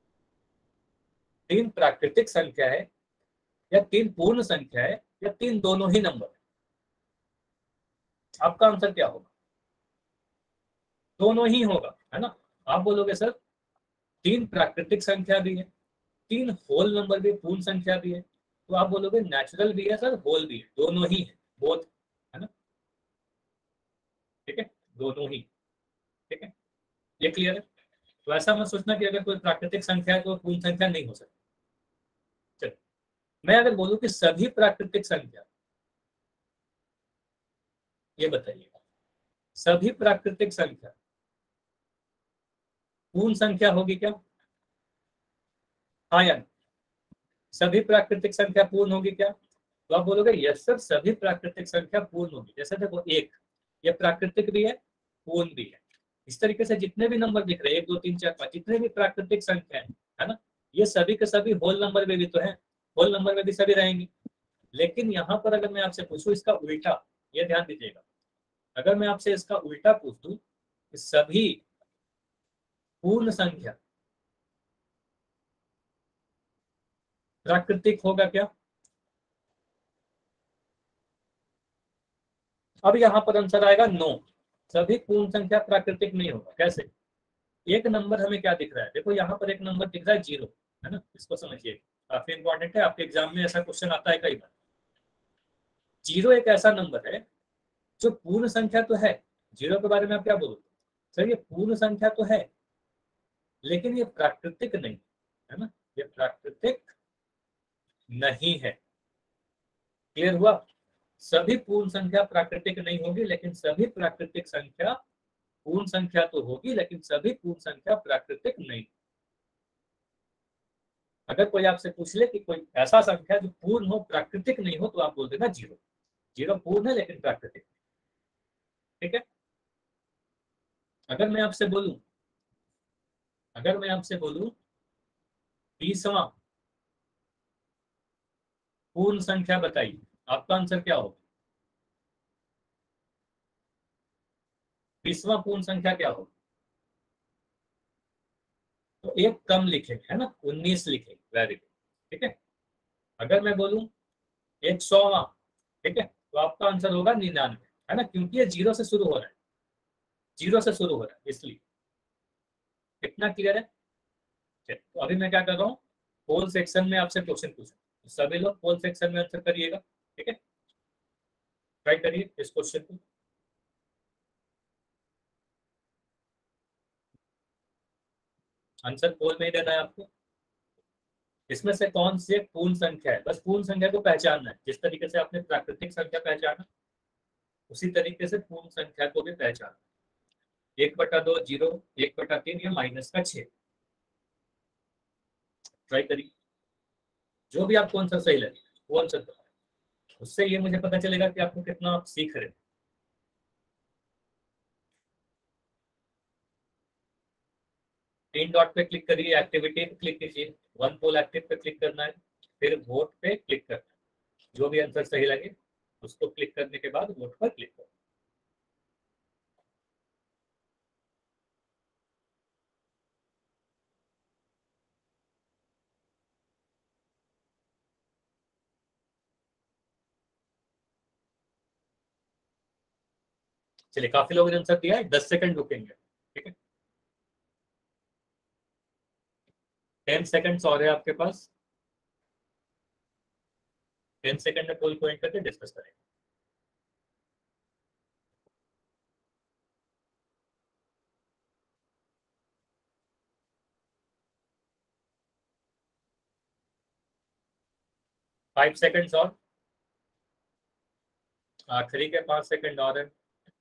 तीन प्राकृतिक संख्या है या तीन पूर्ण संख्या है या तीन दोनों ही नंबर है? आपका आंसर क्या होगा? दोनों ही होगा, है ना। आप बोलोगे सर तीन प्राकृतिक संख्या भी है, तीन होल नंबर भी, पूर्ण संख्या भी है, तो आप बोलोगे नेचुरल भी है सर, होल भी है, दोनों ही है, बोथ, है ना। ठीक है, दोनों ही। ठीक है, ये क्लियर है? तो ऐसा मत सोचना कि अगर कोई प्राकृतिक संख्या है तो पूर्ण संख्या नहीं हो सकती। चलो, मैं अगर बोलूं कि सभी प्राकृतिक संख्या, ये बताइएगा, सभी प्राकृतिक संख्या पूर्ण संख्या होगी क्या? हाँ या नहीं? सभी प्राकृतिक संख्या पूर्ण होगी क्या? तो आप बोलोगे यस सर, सभी प्राकृतिक संख्या पूर्ण होगी। जैसे देखो एक, ये प्राकृतिक भी है, पूर्ण भी है। इस तरीके से जितने भी नंबर दिख रहे हैं, एक दो तीन चार पाँच, जितने भी प्राकृतिक संख्या है, है ना, ये सभी के सभी होल नंबर में भी तो है, होल नंबर में भी सभी रहेंगी। लेकिन यहाँ पर अगर मैं आपसे पूछूं इसका उल्टा, ये ध्यान दीजिएगा, अगर मैं आपसे इसका उल्टा पूछ दूं कि सभी पूर्ण संख्या प्राकृतिक होगा क्या? अब यहाँ पर आंसर आएगा नो, सभी पूर्ण संख्या प्राकृतिक नहीं होगा। कैसे? एक नंबर हमें क्या दिख रहा है, देखो यहाँ पर एक नंबर दिख रहा है जीरो, है ना, इसको समझिए, काफी इंपॉर्टेंट है, आपके एग्जाम में ऐसा क्वेश्चन आता है कई बार। जीरो एक ऐसा नंबर है जो पूर्ण संख्या तो है, जीरो के बारे में आप क्या बोलोगे? सर ये पूर्ण संख्या तो है लेकिन ये प्राकृतिक नहीं है ना, ये प्राकृतिक नहीं है। क्लियर हुआ? सभी पूर्ण संख्या प्राकृतिक नहीं होगी, लेकिन सभी प्राकृतिक संख्या पूर्ण संख्या तो होगी, लेकिन सभी पूर्ण संख्या प्राकृतिक नहीं। अगर कोई आपसे पूछ ले कि कोई ऐसा संख्या जो पूर्ण हो प्राकृतिक नहीं हो, तो आप बोल देना जीरो। जीरो पूर्ण है लेकिन प्राकृतिक, ठीक है। अगर मैं आपसे बोलूं अगर मैं आपसे बोलूं बीसवां पूर्ण संख्या बताइए, आपका आंसर क्या होगा? बीसवां पूर्ण संख्या क्या होगा? तो एक कम लिखेंगे, है ना, उन्नीस लिखेंगे, वेरी गुड, ठीक है। अगर मैं बोलूं एक सौवां, ठीक है, तो आपका आंसर होगा निन्यानवे, है ना, क्योंकि ये जीरो से शुरू हो रहा है, जीरो से शुरू हो रहा है इसलिए। कितना क्लियर है? तो अभी मैं क्या कर रहा हूँ, पोल सेक्शन में आपसे क्वेश्चन पूछूं, तो सभी लोग पोल सेक्शन में आंसर करिएगा, ठीक है, ट्राई करिए इस क्वेश्चन को। आंसर पोल में ही देना है आपको। इसमें से कौन सी एक पूर्ण संख्या है, बस पूर्ण संख्या को पहचानना है। जिस तरीके से आपने प्राकृतिक संख्या पहचाना उसी तरीके से पूर्ण संख्या को भी पहचाना। एक बटा दो जीरो, एक बटा तीन या माइनस का छह, ट्राई करिए, जो भी आपको आंसर सही लगे वो आंसर बताए, उससे ये मुझे पता चलेगा कि आपको कितना आप सीख रहे हैं। तीन डॉट पे क्लिक करिए, एक्टिविटी पे क्लिक कीजिए, वन पोल एक्टिव पे क्लिक करना है, फिर वोट पे क्लिक करना है, जो भी आंसर सही लगे उसको क्लिक करने के बाद वोट पर क्लिक करें। चलिए, काफी लोगों ने आंसर दिया है, दस सेकंड रुकेंगे, ठीक है, टेन सेकंड्स और है आपके पास, टेन सेकंड में पोल पॉइंट करके डिस्कस करेंगे। फाइव सेकंड्स और, आखिरी के पांच सेकंड और है।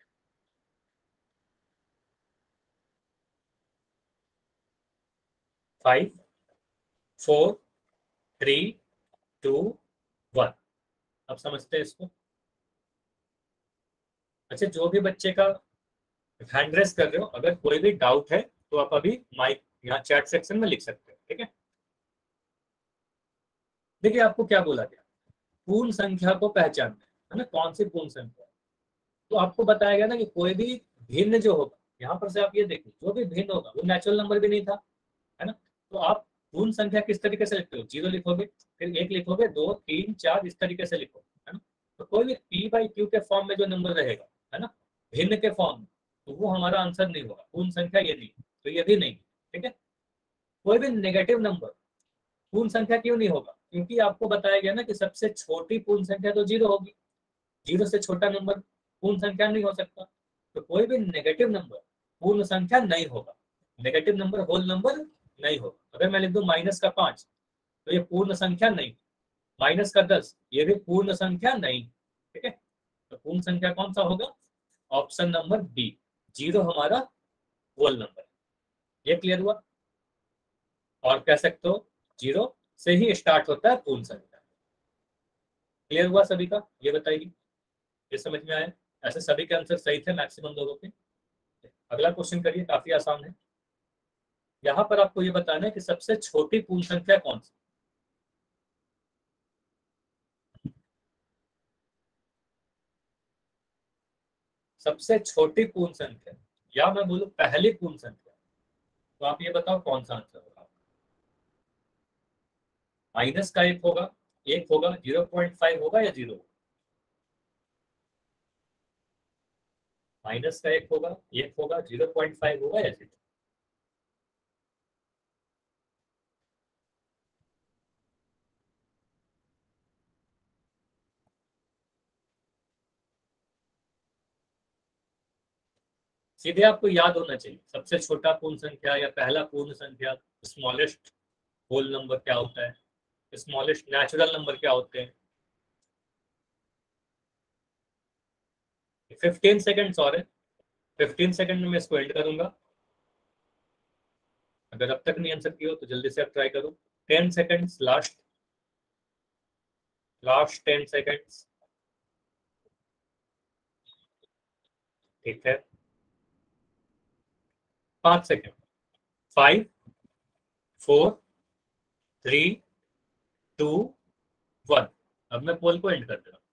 Five, four, three, two, one. अब समझते हैं इसको। अच्छा, जो भी बच्चे का हैंड रेस कर रहे हो, अगर कोई भी डाउट है तो आप अभी माइक यहाँ चैट सेक्शन में लिख सकते हो, ठीक है। देखिए, आपको क्या बोला गया, पूर्ण संख्या को पहचानना है ना, कौन सी पूर्ण संख्या, तो आपको बताया गया ना कि कोई भी भिन्न जो होगा, यहाँ पर से आप ये देखिए, जो भी भिन्न होगा वो नेचुरल नंबर भी नहीं था, है ना। तो आप पूर्ण संख्या किस तरीके से लिखते हो, जीरो लिखोगे, फिर एक लिखोगे, दो, तीन, चार, इस तरीके से लिखो, है ना। तो कोई भी पी बाई क्यू के फॉर्म में जो नंबर रहेगा, है ना, भिन्न के फॉर्म में, तो वो हमारा आंसर नहीं होगा, पूर्ण संख्या ये नहीं, तो ये भी नहीं, ठीक है। कोई भी नेगेटिव नंबर पूर्ण संख्या क्यों नहीं होगा, क्योंकि आपको बताया गया ना कि सबसे छोटी पूर्ण संख्या तो जीरो होगी, जीरो से छोटा नंबर पूर्ण संख्या नहीं हो सकता। तो कोई भी नेगेटिव नंबर पूर्ण संख्या नहीं होगा, नेगेटिव नंबर होल नंबर नहीं होगा। अगर मैं लिख दूं माइनस का पांच, तो ये पूर्ण संख्या नहीं, माइनस का दस, ये भी पूर्ण संख्या नहीं, ठीक है। तो पूर्ण संख्या कौन सा होगा, ऑप्शन नंबर बी, जीरो हमारा होल नंबर। ये क्लियर हुआ? और कह सकते हो जीरो से ही स्टार्ट होता है पूर्ण संख्या। क्लियर हुआ सभी का? ये बताइए, ये समझ में आया? ऐसे सभी के आंसर सही थे मैक्सिमम लोगों के। अगला क्वेश्चन करिए, काफी आसान है। यहाँ पर आपको ये बताना है कि सबसे छोटी पूर्ण संख्या कौन सी। सबसे छोटी पूर्ण संख्या या मैं बोलूं पहली पूर्ण संख्या, तो आप ये बताओ कौन सा आंसर होगा। माइनस का एक होगा, एक होगा, जीरो पॉइंट फाइव होगा या जीरो? माइनस का एक होगा, एक होगा, जीरो पॉइंट फाइव होगा या जीरो? सीधे आपको याद होना चाहिए सबसे छोटा पूर्ण संख्या या पहला पूर्ण संख्या, स्मॉलेस्ट होल नंबर क्या होता है, स्मॉलेस्ट नेचुरल नंबर क्या होते हैं। फिफ्टीन सेकेंड्स और है, फिफ्टीन सेकेंड में मैं इसको एंड करूंगा। अगर अब तक नहीं आंसर किया हो तो जल्दी से आप ट्राई करो। Ten seconds last, last ten seconds. ठीक है, पांच second. Five, four, three, two, one. अब मैं पोल को एंड कर दे रहा हूं।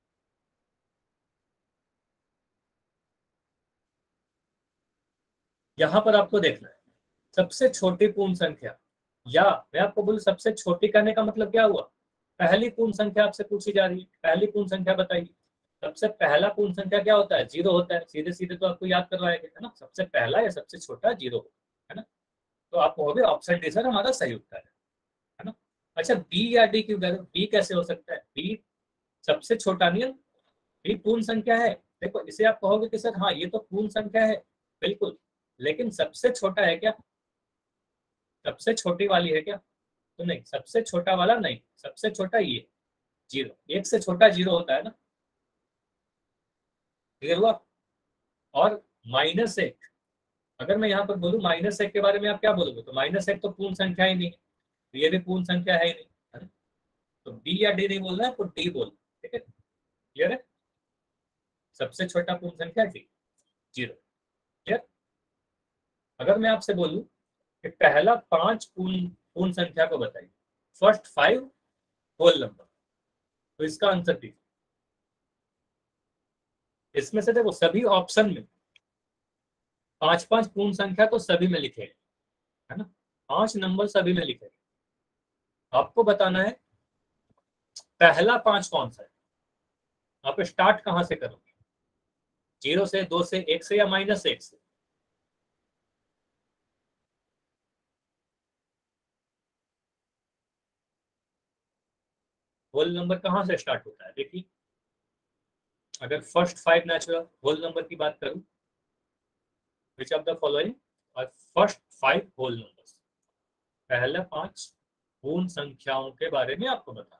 यहां पर आपको देखना है सबसे छोटी पूर्ण संख्या, या मैं आपको बोलूं सबसे छोटी करने का मतलब क्या हुआ, पहली पूर्ण संख्या आपसे पूछी जा रही है, पहली पूर्ण संख्या बताइए। सबसे पहला पूर्ण संख्या क्या होता है, जीरो होता है। सीधे सीधे तो आपको याद करवाया गया है ना, सबसे पहला या सबसे छोटा जीरो है ना। तो आप कहोगे ऑप्शन डी सर हमारा सही उत्तर है, है ना। अच्छा, बी या डी क्यों कह रहे हो, बी कैसे हो सकता है, बी सबसे छोटा नहीं है, बी पूर्ण संख्या है। देखो इसे आप कहोगे कि सर हाँ ये तो पूर्ण संख्या है, बिल्कुल, लेकिन सबसे छोटा है क्या, सबसे छोटी वाली है क्या, तो नहीं, सबसे छोटा वाला नहीं, सबसे छोटा ये जीरो, एक से छोटा जीरो होता है ना, क्लियर हुआ। और माइनस एक, अगर मैं यहाँ पर बोलूँ माइनस एक के बारे में आप क्या बोलोगे, तो माइनस एक तो पूर्ण संख्या ही नहीं है, तो ये भी पूर्ण संख्या है ही नहीं, है ना? तो बी या डी नहीं बोलना है, तो डी बोल, ठीक है, क्लियर है। सबसे छोटा पूर्ण संख्या डी, जीरो, क्लियर। अगर मैं आपसे बोलूं कि पहला पांच पूर्ण पूर्ण संख्या को बताइए, फर्स्ट फाइव होल नंबर, तो इसका आंसर दीजिए। इसमें से देखो सभी ऑप्शन में पांच पांच पूर्ण संख्या तो सभी में लिखे हैं, है ना, पांच नंबर सभी में लिखे हैं। आपको बताना है पहला पांच कौन सा है, आप स्टार्ट कहां से करोगे, जीरो से, दो से, एक से, या माइनस एक से। होल नंबर कहां से स्टार्ट होता है, देखिए अगर first five natural whole number की बात करूं, विच ऑफ द फॉलोइंग और फर्स्ट फाइव होल नंबर्स, पहले पांच पूर्ण संख्याओं के बारे में आपको बताना।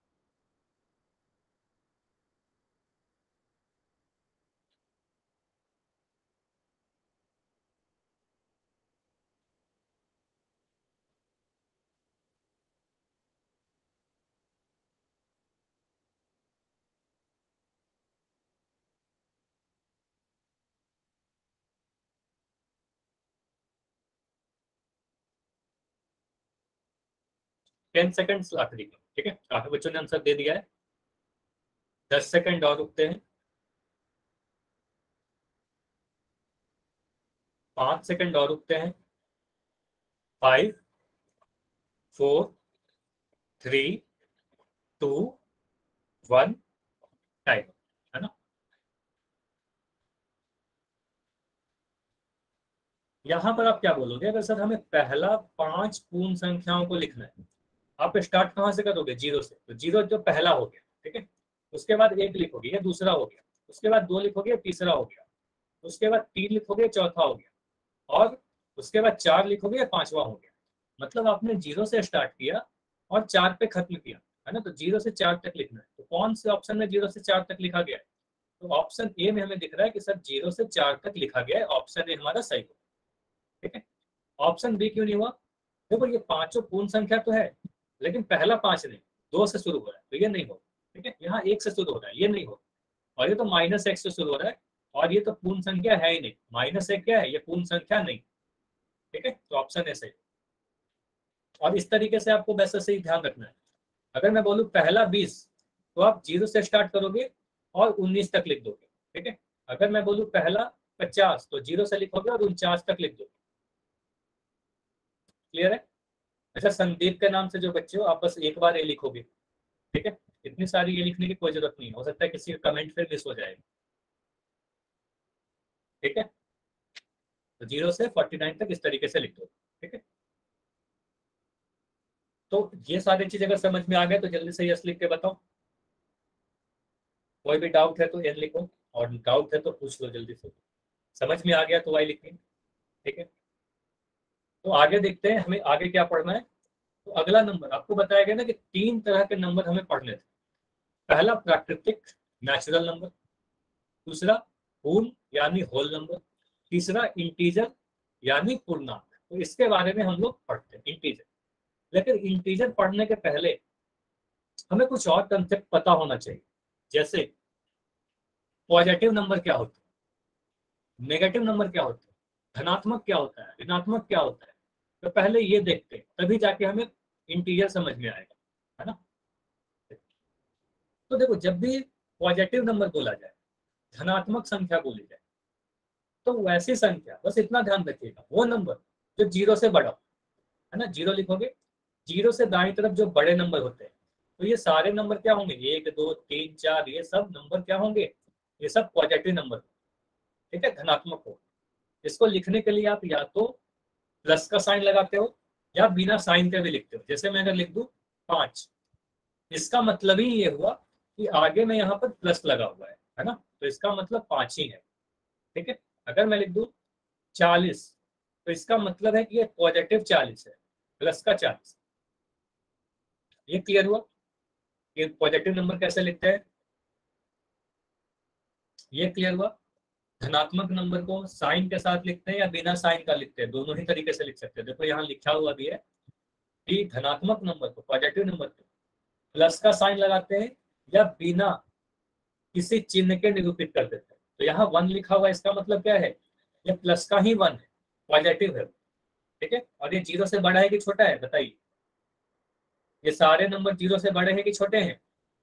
टेन सेकेंड्स आखिरी का, ठीक है, काफी बच्चों ने आंसर दे दिया है। दस सेकंड और रुकते हैं, पांच सेकंड और रुकते हैं, five, four, three, two, one, time, है ना। यहां पर आप क्या बोलोगे, अगर सर हमें पहला पांच पूर्ण संख्याओं को लिखना है, आप स्टार्ट कहां से करोगे, जीरो से, तो जीरो जो पहला हो गया, ठीक है, उसके बाद एक लिखोगे ये दूसरा हो गया, उसके बाद दो लिखोगे तीसरा हो गया, उसके बाद तीन लिखोगे चौथा हो गया, और उसके बाद चार लिखोगे पांचवा हो गया। मतलब आपने जीरो से स्टार्ट किया और चार पे खत्म किया, है ना, तो जीरो से चार तक लिखना है। तो कौन से ऑप्शन में जीरो से चार तक लिखा गया है, तो ऑप्शन ए में हमें दिख रहा है कि सर जीरो से चार तक लिखा गया है, ऑप्शन ए हमारा सही हो, ठीक है। ऑप्शन बी क्यों नहीं हुआ, देखो ये पांचों पूर्ण संख्या तो है, लेकिन पहला पांच नहीं, दो से शुरू हो रहा है, तो ये नहीं हो, ठीक है, यहाँ एक से शुरू हो रहा है, ये नहीं हो, और ये तो माइनस एक से शुरू हो रहा है, और ये तो पूर्ण संख्या है ही नहीं, माइनस एक क्या है, ये पूर्ण संख्या नहीं, ठीक है, तो ऑप्शन ए सही। और इस तरीके से आपको वैसे से ही ध्यान रखना है। अगर मैं बोलूँ पहला बीस, तो आप जीरो से स्टार्ट करोगे और उन्नीस तक लिख दोगे, ठीक है, अगर मैं बोलूँ पहला पचास तो जीरो से लिखोगे और उनचास तक लिख दो। क्लियर है? अच्छा, संदीप के नाम से जो बच्चे हो आप बस एक बार ए लिखोगे, ठीक है? इतनी सारी ये लिखने की कोई जरूरत नहीं है, हो सकता है किसी का कमेंट फिर मिस हो जाएगा, ठीक है? तो जीरो से फोर्टी नाइन तक इस तरीके से लिख दो, ठीक है? तो ये सारी चीज अगर समझ में आ गए तो जल्दी से यस लिख के बताओ। कोई भी डाउट है तो एन लिखो, और डाउट है तो पूछ लो जल्दी से। समझ में आ गया तो वाई लिखेंगे, ठीक है? तो आगे देखते हैं हमें आगे क्या पढ़ना है। तो अगला नंबर आपको बताया गया ना कि तीन तरह के नंबर हमें पढ़ने थे। पहला प्राकृतिक नेचुरल नंबर, दूसरा पूर्ण यानी होल नंबर, तीसरा इंटीजर यानी पूर्णांक। तो इसके बारे में हम लोग पढ़ते हैं इंटीजर। लेकिन इंटीजर पढ़ने के पहले हमें कुछ और कंसेप्ट पता होना चाहिए, जैसे पॉजिटिव नंबर क्या होता है, नेगेटिव नंबर क्या होता है, धनात्मक क्या होता है, ऋणात्मक क्या होता है। तो पहले ये देखते हैं, तभी जाके हमें इंटीजर समझ में आएगा, है ना? तो देखो, जब भी पॉजिटिव नंबर बोला जाए, धनात्मक संख्या बोली जाए, तो वैसी संख्या, बस इतना ध्यान रखिएगा, वो नंबर जो जीरो से बड़ा हो, है ना? जीरो लिखोगे, जीरो से दाईं तरफ जो बड़े नंबर होते हैं, तो ये सारे नंबर क्या होंगे, एक दो तीन चार, ये सब नंबर क्या होंगे, ये सब पॉजिटिव नंबर, ठीक है? धनात्मक हो। इसको लिखने के लिए आप या तो प्लस का साइन लगाते हो या बिना साइन के भी लिखते हो। जैसे मैं अगर लिख दूं पांच, इसका मतलब ही ये हुआ कि आगे में यहाँ पर प्लस लगा हुआ है है ना? तो इसका मतलब पांच ही है, ठीक है? अगर मैं लिख दूं चालीस, तो इसका मतलब है कि ये पॉजिटिव चालीस है, प्लस का चालीस। ये क्लियर हुआ? ये पॉजिटिव नंबर कैसे लिखते हैं, ये क्लियर हुआ? धनात्मक नंबर को साइन के साथ लिखते हैं या बिना साइन का लिखते हैं, दोनों ही तरीके से लिख सकते हैं। देखो यहाँ लिखा हुआ भी है कि धनात्मक नंबर को, पॉजिटिव नंबर को प्लस का साइन लगाते हैं या बिना किसी चिन्ह के निरूपित कर देते हैं। तो यहाँ वन लिखा हुआ है, इसका मतलब क्या है, ये प्लस का ही वन है, पॉजिटिव है, ठीक है? और ये जीरो से बड़ा है कि छोटा है, बताइए? ये सारे नंबर जीरो से बड़े हैं कि छोटे हैं?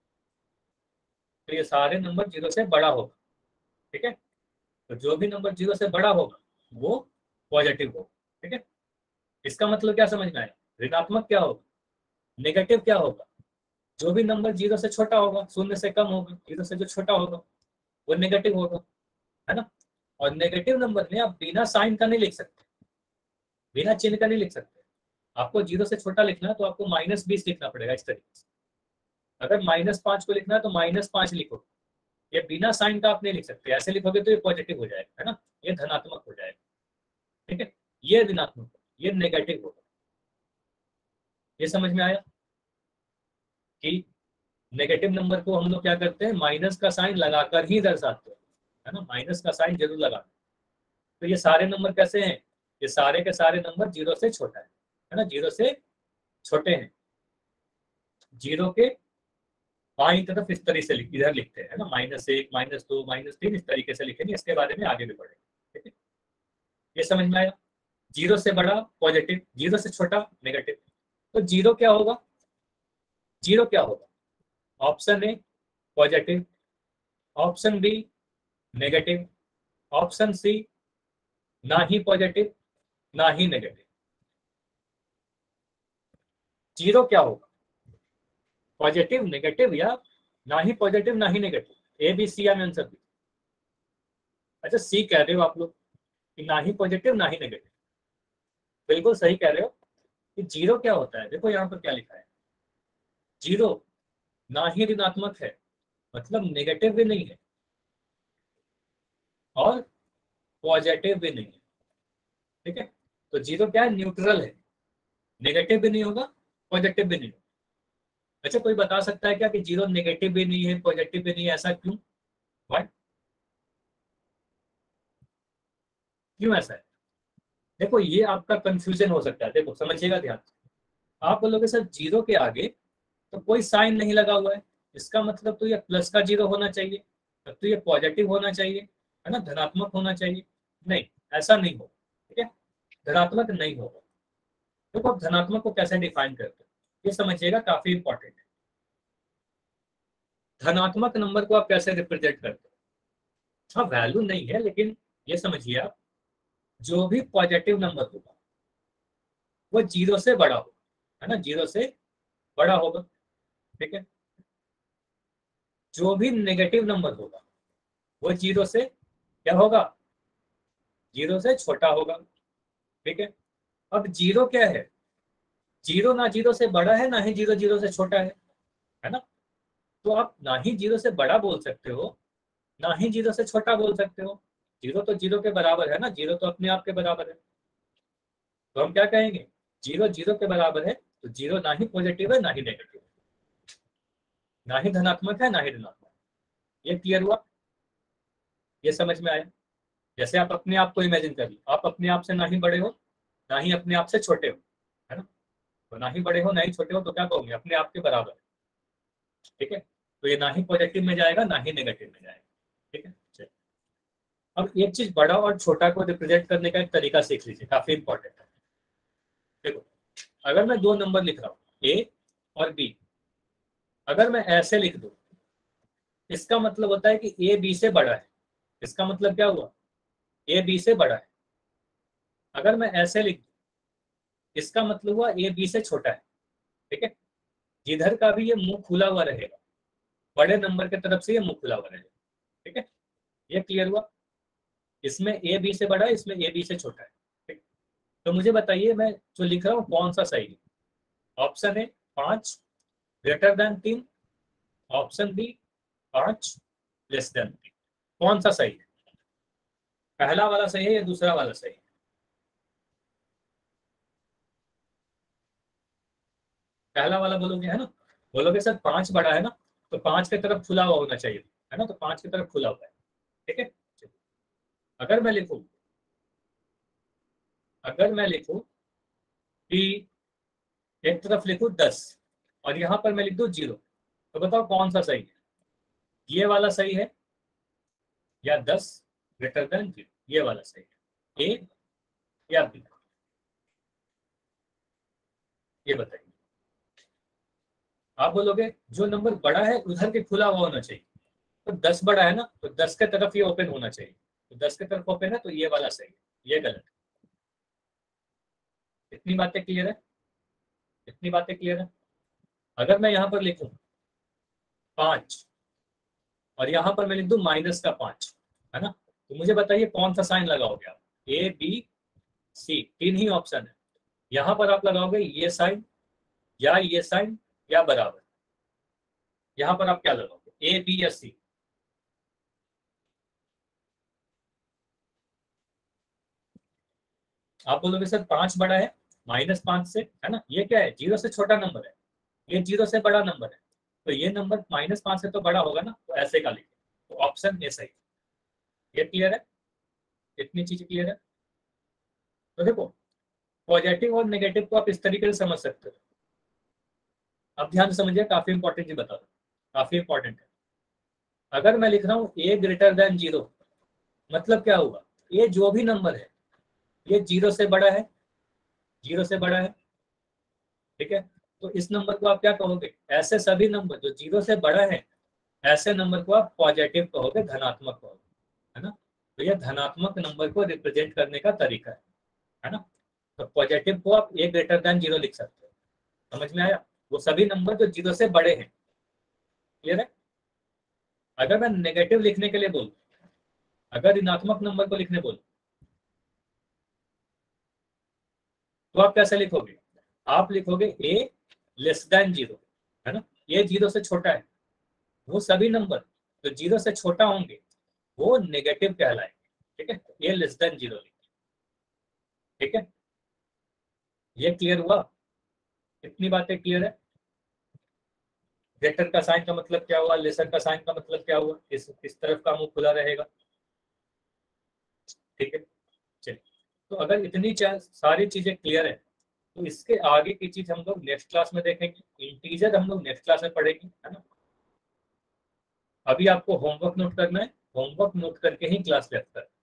तो ये सारे नंबर जीरो से बड़ा होगा, ठीक है? तो जो भी नंबर जीरो से बड़ा होगा वो पॉजिटिव होगा, ठीक है? इसका मतलब क्या समझ में आया? ऋणात्मक क्या होगा, नेगेटिव क्या होगा? जो भी नंबर जीरो से छोटा होगा, शून्य से कम होगा, जीरो से जो छोटा होगा वो नेगेटिव होगा, है ना? और नेगेटिव नंबर में आप बिना साइन का नहीं लिख सकते, बिना चिन्ह का नहीं लिख सकते। आपको जीरो से छोटा लिखना है तो आपको माइनस बीस लिखना पड़ेगा इस तरीके से। अगर माइनस पांच को लिखना है तो माइनस पांच लिखो, ये बिना साइन का आप नहीं लिख सकते। ऐसे लिखोगे तो ये पॉजिटिव हो जाएगा, है ना? ये धनात्मक हो जाएगा, ठीक है? ये ऋणात्मक, ये नेगेटिव होगा। ये समझ में आया कि नेगेटिव नंबर को हम लोग क्या करते हैं, माइनस का साइन लगाकर ही दर्शाते हैं, है ना? माइनस का साइन जरूर लगाते हैं। तो ये सारे नंबर कैसे हैं, ये सारे के सारे नंबर जीरो से छोटा है, है ना? जीरो से छोटे हैं। जीरो के बाईं तरफ इस तरीके से लिख, इधर लिखते हैं ना, माइनस एक, माइनस दो, माइनस तीन, इस तरीके से लिखेंगे। इसके बारे में आगे भी पढ़ेंगे, ठीक है? ये समझ में आया? जीरो से बड़ा पॉजिटिव, जीरो से छोटा नेगेटिव। तो जीरो क्या होगा, जीरो क्या होगा? Option A positive, option B negative, option C ना ही पॉजिटिव ना ही नेगेटिव। जीरो क्या होगा, पॉजिटिव, नेगेटिव या ना ही पॉजिटिव ना ही नेगेटिव? ए बी सी या आंसर बी? अच्छा, सी कह रहे हो आप लोग कि ना ही पॉजिटिव ना ही नेगेटिव। बिल्कुल सही कह रहे हो कि जीरो क्या होता है। देखो यहाँ पर क्या लिखा है, जीरो ना ही ऋणात्मक है, मतलब नेगेटिव भी नहीं है और पॉजिटिव भी नहीं है, ठीक है? तो जीरो क्या है, न्यूट्रल है, नेगेटिव भी नहीं होगा, पॉजिटिव भी नहीं होगा। अच्छा, कोई बता सकता है क्या कि जीरो नेगेटिव भी नहीं है, पॉजिटिव भी नहीं है, ऐसा क्यों? व्हाई, क्यों ऐसा है? देखो, ये आपका कंफ्यूजन हो सकता है। देखो समझिएगा ध्यान से, आप बोलोगे सर जीरो के आगे तो कोई साइन नहीं लगा हुआ है, इसका मतलब तो ये प्लस का जीरो होना चाहिए, तब तो ये पॉजिटिव होना चाहिए, है ना, धनात्मक होना चाहिए। नहीं, ऐसा नहीं होगा, ठीक है? धनात्मक नहीं होगा। देखो आप धनात्मक को कैसे डिफाइन करते हैं, ये समझिएगा, काफी इंपॉर्टेंट है। धनात्मक नंबर को आप कैसे रिप्रेजेंट करते हो? हाँ वैल्यू नहीं है, लेकिन ये समझिए आप, जो भी पॉजिटिव नंबर होगा वो जीरो से बड़ा होगा, है ना, जीरो से बड़ा होगा, ठीक है। जो भी नेगेटिव नंबर होगा वो जीरो से क्या होगा, जीरो से छोटा होगा, ठीक है। अब जीरो क्या है, जीरो ना जीरो से बड़ा है, ना ही जीरो जीरो से छोटा है, है ना। तो आप ना ही जीरो से बड़ा बोल सकते हो, ना ही जीरो से छोटा बोल सकते हो। जीरो तो जीरो के बराबर है ना, जीरो तो अपने आप के बराबर है। तो हम क्या कहेंगे, जीरो जीरो के बराबर है, तो जीरो ना ही पॉजिटिव है ना ही नेगेटिव, ना ही धनात्मक है ना ही ऋणात्मक। ये क्लियर हुआ, ये समझ में आया। जैसे आप अपने आप को इमेजिन करिए, आप अपने आप से ना ही बड़े हो ना ही अपने आप से छोटे हो, है ना। तो ना ही बड़े हो ना ही छोटे हो, तो क्या कहोगे, अपने आप के बराबर है, ठीक है। तो ये ना ही पॉजिटिव में जाएगा ना ही नेगेटिव में जाएगा, ठीक है। चलिए, अब एक चीज बड़ा और छोटा को रिप्रेजेंट करने का एक तरीका सीख लीजिए, काफी इंपॉर्टेंट है। देखो, अगर मैं दो नंबर लिख रहा हूँ ए और बी, अगर मैं ऐसे लिख दूं, इसका मतलब होता है कि ए बी से बड़ा है। इसका मतलब क्या हुआ, ए बी से बड़ा है। अगर मैं ऐसे लिख दूं, इसका मतलब हुआ ए बी से छोटा है, ठीक है। जिधर का भी ये मुंह खुला हुआ रहेगा, बड़े नंबर की तरफ से ये मुंह खुला हुआ रहेगा, ठीक है। ये क्लियर हुआ, इसमें ए बी से बड़ा है, इसमें ए बी से छोटा है, ठीक। तो मुझे बताइए, मैं जो लिख रहा हूँ कौन सा सही है। ऑप्शन ए पांच ग्रेटर देन तीन, ऑप्शन बी पांच लेस देन तीन। कौन सा सही है, पहला वाला सही है या दूसरा वाला सही है? पहला वाला बोलोगे, है ना। बोलोगे सर पांच बड़ा है ना, तो पांच की तरफ खुला हुआ होना चाहिए, है ना, तो पांच की तरफ खुला हुआ है, ठीक है। अगर मैं लिखूं अगर मैं लिखूं कि एक तरफ लिखूं दस और यहां पर मैं लिख दूं जीरो, तो बताओ कौन सा सही है, ये वाला सही है या दस ग्रेटर देन जीरो, ये वाला सही है, ए या बी, ये बताइए। आप बोलोगे जो नंबर बड़ा है उधर के खुला हुआ होना चाहिए, तो दस बड़ा है ना, तो दस के तरफ ये ओपन होना चाहिए, तो दस के तरफ ओपन है, तो ये वाला सही है, ये गलत है। इतनी बातें क्लियर है, इतनी बातें क्लियर है। अगर मैं यहाँ पर लिखूं पांच और यहाँ पर मैं लिख दूं माइनस का पांच, है ना, तो मुझे बताइए कौन सा साइन लगाओगे आप, ए बी सी तीन ही ऑप्शन है। यहाँ पर आप लगाओगे ये साइन या ये साइन या बराबर, यहाँ पर आप क्या लगाओगे, ए बी या सी? आप बोलोगे सर पांच बड़ा है माइनस पांच से, है ना, ये क्या है, जीरो से छोटा नंबर है, ये जीरो से बड़ा नंबर है, तो ये नंबर माइनस पांच से तो बड़ा होगा ना, तो ऐसे का लिखे, तो ऑप्शन ए सही। ये क्लियर है, इतनी चीज क्लियर है। तो देखो, पॉजिटिव और नेगेटिव को आप इस तरीके से समझ सकते हो। अब ध्यान से समझिए, काफी इंपॉर्टेंट चीज बता दो, काफी इंपॉर्टेंट है। अगर मैं लिख रहा हूँ ए ग्रेटर देन जीरो, मतलब क्या हुआ, ये जो भी नंबर है ये जीरो से बड़ा है, जीरो से बड़ा है, ठीक है। तो इस नंबर को आप क्या कहोगे, ऐसे सभी नंबर जो जीरो से बड़ा है, ऐसे नंबर को आप पॉजिटिव कहोगे, धनात्मक कहोगे, है ना। तो ये धनात्मक नंबर को रिप्रेजेंट करने का तरीका है, है ना। तो पॉजिटिव को आप ए ग्रेटर देन जीरो लिख सकते हो, समझ में आया, वो सभी नंबर जो जीरो से बड़े हैं, क्लियर है। अगर मैं नेगेटिव लिखने के लिए बोलूं, अगर ऋणात्मक नंबर को लिखने बोलूं, तो आप कैसे लिखोगे, आप लिखोगे ए लेस देन जीरो, है ना, ये जीरो से छोटा है। वो सभी नंबर जो जीरो से छोटा होंगे वो नेगेटिव कहलाएंगे, ठीक है। ए लेस देन जीरो लिखिए, ठीक है। ये क्लियर हुआ, इतनी बातें क्लियर है। ग्रेटर का साइन का मतलब क्या हुआ, लेसर का साइन का मतलब क्या हुआ, इस इस तरफ का मुंह खुला रहेगा, ठीक है। चलिए, तो अगर इतनी सारी चीजें क्लियर है, तो इसके आगे की चीज हम लोग नेक्स्ट क्लास में देखेंगे। इंटीजर हम लोग नेक्स्ट क्लास में पढ़ेंगे, है ना। अभी आपको होमवर्क नोट करना है, होमवर्क नोट करके ही क्लास लेफ्ट करना है।